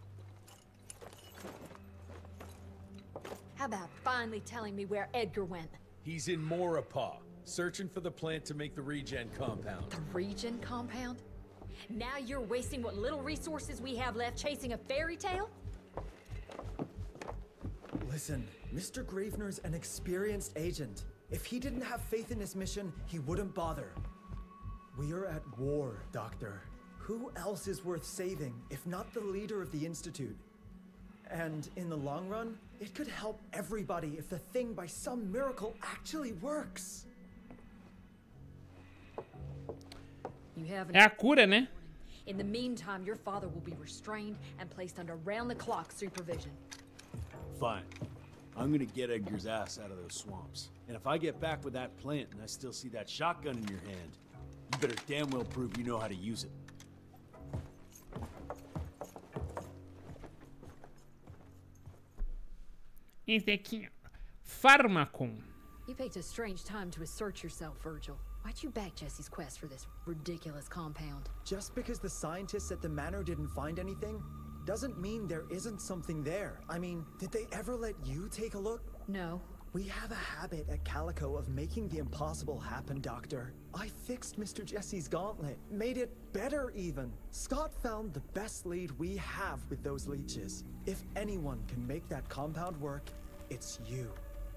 How about finally telling me where Edgar went? He's in Maurepas, searching for the plant to make the regen compound. The regen compound? Now you're wasting what little resources we have left chasing a fairy tale? Listen, Mr. Gravener's an experienced agent. If he didn't have faith in his mission, he wouldn't bother. We are at war, Doctor. Who else is worth saving, if not the leader of the Institute? And in the long run, it could help everybody if the thing by some miracle actually works. You haven't... É a cura, né? In the meantime, your father will be restrained and placed under round-the-clock supervision. Fine. I'm gonna get Edgar's ass out of those swamps. And if I get back with that plant and I still see that shotgun in your hand, you better damn well prove you know how to use it. Esse aqui, Pharmacon. You picked a strange time to assert yourself, Virgil. Why'd you back Jesse's quest for this ridiculous compound? Just because the scientists at the manor didn't find anything, doesn't mean there isn't something there. I mean, did they ever let you take a look? No. We have a habit at Calico of making the impossible happen, Doctor. I fixed Mr. Jesse's gauntlet, made it better even. Scott found the best lead we have with those leeches. If anyone can make that compound work, it's you.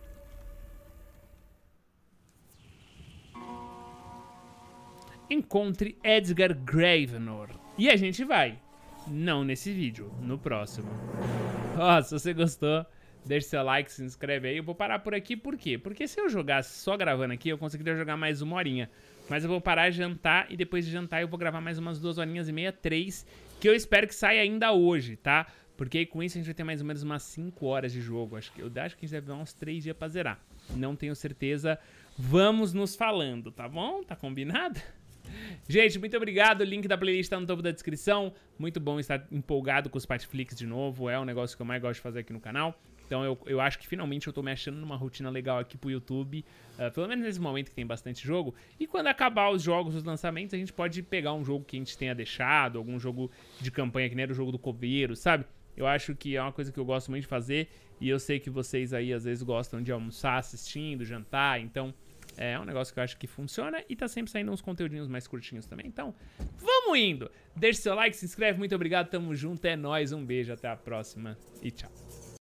Encontre Edgar Gravener. E a gente vai. Não nesse vídeo, no próximo. Ó, se você gostou, deixa seu like, se inscreve aí. Eu vou parar por aqui, por quê? Porque se eu jogasse só gravando aqui, eu conseguiria jogar mais 1 horinha. Mas eu vou parar de jantar e depois de jantar eu vou gravar mais umas 2 horinhas e meia, 3, que eu espero que saia ainda hoje, tá? Porque aí com isso a gente vai ter mais ou menos umas 5 horas de jogo. Eu acho que a gente deve dar uns 3 dias pra zerar. Não tenho certeza. Vamos nos falando, tá bom? Tá combinado? Gente, muito obrigado. O link da playlist tá no topo da descrição. Muito bom estar empolgado com os Patflix de novo. É um negócio que eu mais gosto de fazer aqui no canal. Então eu acho que finalmente eu tô me achando numa rotina legal aqui pro YouTube. Pelo menos nesse momento que tem bastante jogo. E quando acabar os jogos, os lançamentos, a gente pode pegar um jogo que a gente tenha deixado. Algum jogo de campanha que nem era o jogo do Coveiro, sabe? Eu acho que é uma coisa que eu gosto muito de fazer. E eu sei que vocês aí às vezes gostam de almoçar assistindo, jantar. Então É um negócio que eu acho que funciona e tá sempre saindo uns conteúdinhos mais curtinhos também. Então, vamos indo. Deixe seu like, se inscreve. Muito obrigado, tamo junto. É nóis, um beijo, até a próxima e tchau.